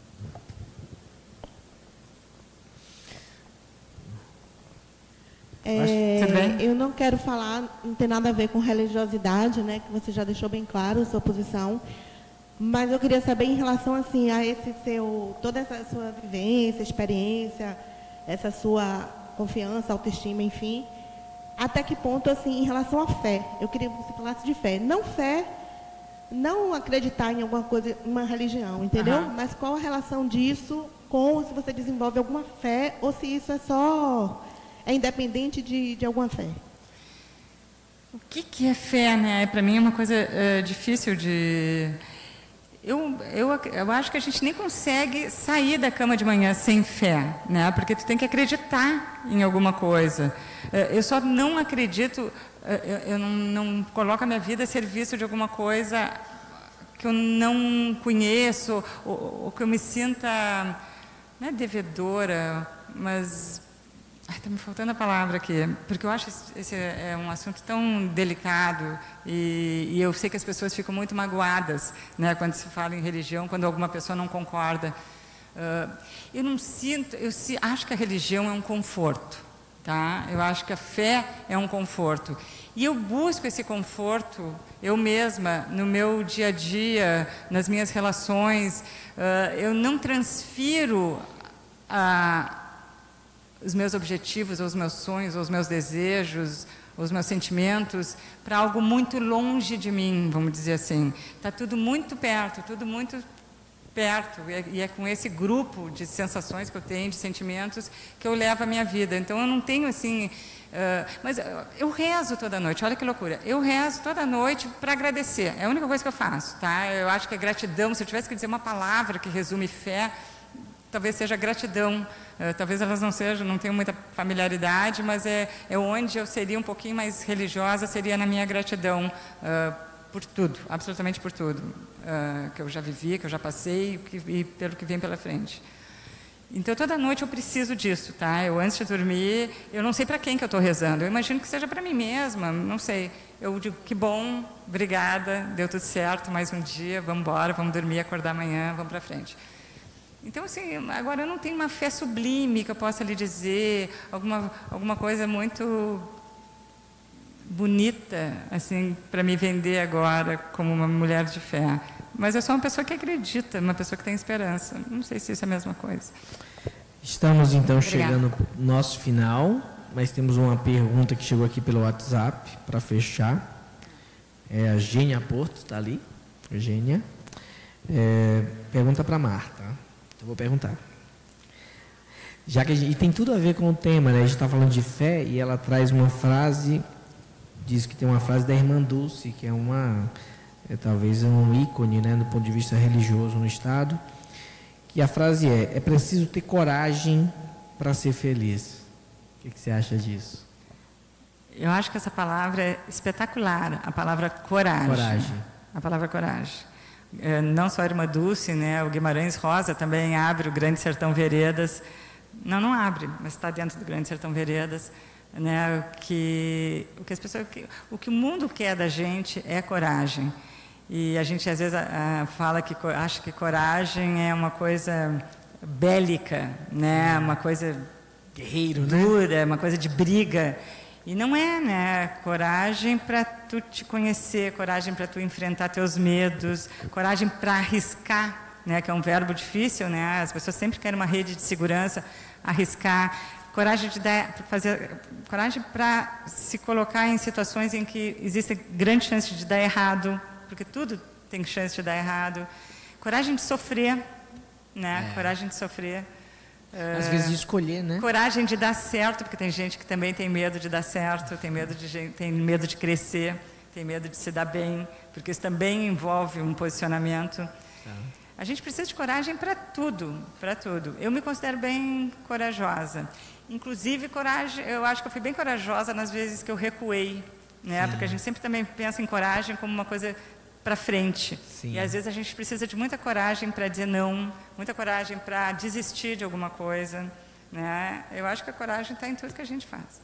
S2: Tudo bem?
S6: Eu não quero falar, não tem nada a ver com religiosidade, né, que você já deixou bem claro, sua posição, mas eu queria saber em relação assim a toda essa sua vivência, experiência, essa sua confiança, autoestima, enfim, até que ponto assim em relação à fé. Eu queria que você falasse de fé, não acreditar em alguma coisa, uma religião, entendeu? Mas qual a relação disso com se você desenvolve alguma fé ou se isso é independente de alguma fé?
S2: O que é fé, né? Para mim é uma coisa difícil de... Eu acho que a gente nem consegue sair da cama de manhã sem fé, né? Porque tu tem que acreditar em alguma coisa. Eu só não acredito, eu não coloco a minha vida a serviço de alguma coisa que eu não conheço, ou que eu me sinta, não é devedora, mas... está me faltando a palavra aqui, porque eu acho que esse é um assunto tão delicado e eu sei que as pessoas ficam muito magoadas, né, quando se fala em religião, quando alguma pessoa não concorda. Eu não sinto, acho que a religião é um conforto, tá? Eu acho que a fé é um conforto. E eu busco esse conforto, eu mesma, no meu dia a dia, nas minhas relações. Eu não transfiro os meus objetivos, os meus sonhos, os meus desejos, os meus sentimentos para algo muito longe de mim, vamos dizer assim. Está tudo muito perto, e é com esse grupo de sensações que eu tenho, de sentimentos, que eu levo a minha vida. Então eu não tenho assim... mas eu rezo toda noite, olha que loucura. Eu rezo toda noite para agradecer, é a única coisa que eu faço, tá? Eu acho que a gratidão, se eu tivesse que dizer uma palavra que resume fé, talvez seja gratidão. Talvez elas não tenham muita familiaridade, mas é onde eu seria um pouquinho mais religiosa, seria na minha gratidão por tudo, absolutamente por tudo, que eu já vivi, que eu já passei e pelo que vem pela frente. Então, toda noite eu preciso disso, tá? Eu, antes de dormir, eu não sei para quem que eu estou rezando, eu imagino que seja para mim mesma, não sei. Eu digo, que bom, obrigada, deu tudo certo, mais um dia, vamos embora, vamos dormir, acordar amanhã, vamos para frente. Então, assim, agora eu não tenho uma fé sublime que eu possa lhe dizer, alguma coisa muito bonita, assim, para me vender agora como uma mulher de fé. Mas eu sou uma pessoa que acredita, uma pessoa que tem esperança. Não sei se isso é a mesma coisa.
S3: Estamos, então, chegando no nosso final, mas temos uma pergunta que chegou aqui pelo WhatsApp, para fechar. É a Gênia Porto, está ali. Gênia. Pergunta para Marta. Eu vou perguntar. Já que e tem tudo a ver com o tema, né? A gente está falando de fé e ela traz uma frase, diz que tem uma frase da irmã Dulce, que é talvez um ícone, né, do ponto de vista religioso no Estado, que a frase é preciso ter coragem para ser feliz. O que você acha disso?
S2: Eu acho que essa palavra é espetacular, a palavra coragem. A palavra coragem. Não só a irmã Dulce, né, o Guimarães Rosa também abre o Grande Sertão Veredas. Não abre, mas está dentro do Grande Sertão Veredas, né, o que o mundo quer da gente é coragem. E a gente às vezes acha que coragem é uma coisa bélica, né, uma coisa
S3: guerreiro,
S2: dura,
S3: né?
S2: Uma coisa de briga. E não é, né? Coragem para tu te conhecer, coragem para tu enfrentar teus medos, coragem para arriscar, né? Que é um verbo difícil, né? As pessoas sempre querem uma rede de segurança, arriscar, coragem coragem para se colocar em situações em que existe grande chance de dar errado, porque tudo tem chance de dar errado. Coragem de sofrer, né? Coragem de sofrer.
S3: Às vezes de escolher, né?
S2: Coragem de dar certo, porque tem gente que também tem medo de dar certo, tem medo de crescer, tem medo de se dar bem, porque isso também envolve um posicionamento. A gente precisa de coragem para tudo, para tudo. Eu me considero bem corajosa. Inclusive, coragem, eu acho que eu fui bem corajosa nas vezes que eu recuei, né? Porque a gente sempre também pensa em coragem como uma coisa para frente.
S3: Sim.
S2: E às vezes a gente precisa de muita coragem para dizer não, muita coragem para desistir de alguma coisa, né? Eu acho que a coragem está em tudo que a gente faz.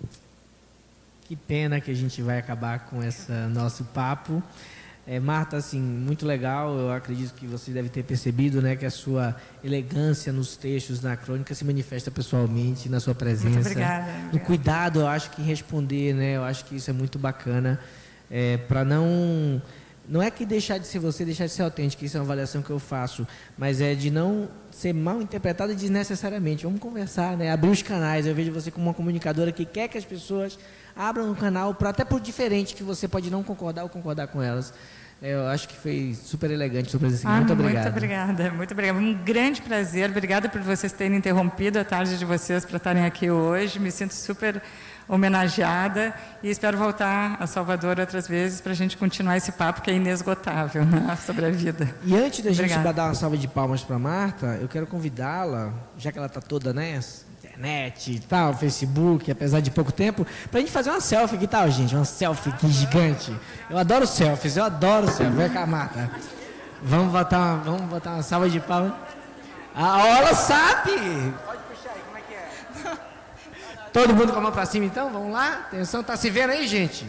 S3: Que pena que a gente vai acabar com esse nosso papo. Marta, assim, muito legal. Eu acredito que você deve ter percebido, né, que a sua elegância nos textos, na crônica, se manifesta pessoalmente, na sua presença.
S2: Muito obrigada.
S3: No cuidado, eu acho que em responder, né, eu acho que isso é muito bacana. Para não é que deixar de ser você, deixar de ser autêntico, isso é uma avaliação que eu faço, mas é de não ser mal interpretada desnecessariamente. Vamos conversar, né? Abrir os canais. Eu vejo você como uma comunicadora que quer que as pessoas abram um canal, até por diferente, que você pode não concordar ou concordar com elas. Eu acho que foi super elegante sua presença. Muito obrigado.
S2: Muito obrigada, muito obrigada. Um grande prazer. Obrigada por vocês terem interrompido a tarde de vocês para estarem aqui hoje. Me sinto super homenageada e espero voltar a Salvador outras vezes para a gente continuar esse papo que é inesgotável, né, sobre a vida.
S3: E antes da gente
S2: Obrigada.
S3: dar uma salva de palmas para Marta, eu quero convidá-la, já que ela está toda, né, internet e tal, Facebook, apesar de pouco tempo, para a gente fazer uma selfie, que tal, gente? Uma selfie aqui gigante. Eu adoro selfies, Vem cá, Marta. Vamos botar uma salva de palmas. Ela sabe! Pode puxar aí, como é que é? Todo mundo com a mão para cima, então? Vamos lá? Atenção, tá se vendo aí, gente?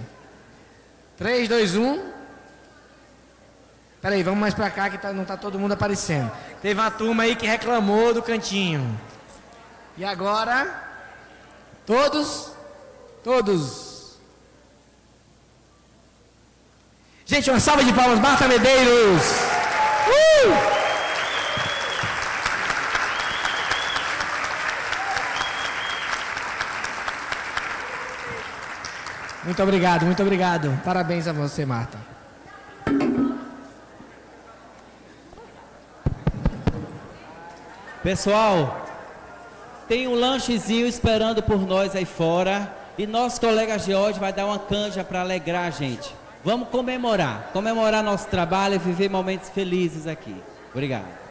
S3: 3, 2, 1. Peraí, vamos mais para cá, que não tá todo mundo aparecendo. Teve uma turma aí que reclamou do cantinho. E agora, todos. Gente, uma salva de palmas, Marta Medeiros. Muito obrigado. Parabéns a você, Marta.
S7: Pessoal, tem um lanchezinho esperando por nós aí fora e nosso colega George vai dar uma canja para alegrar a gente. Vamos comemorar nosso trabalho e viver momentos felizes aqui. Obrigado.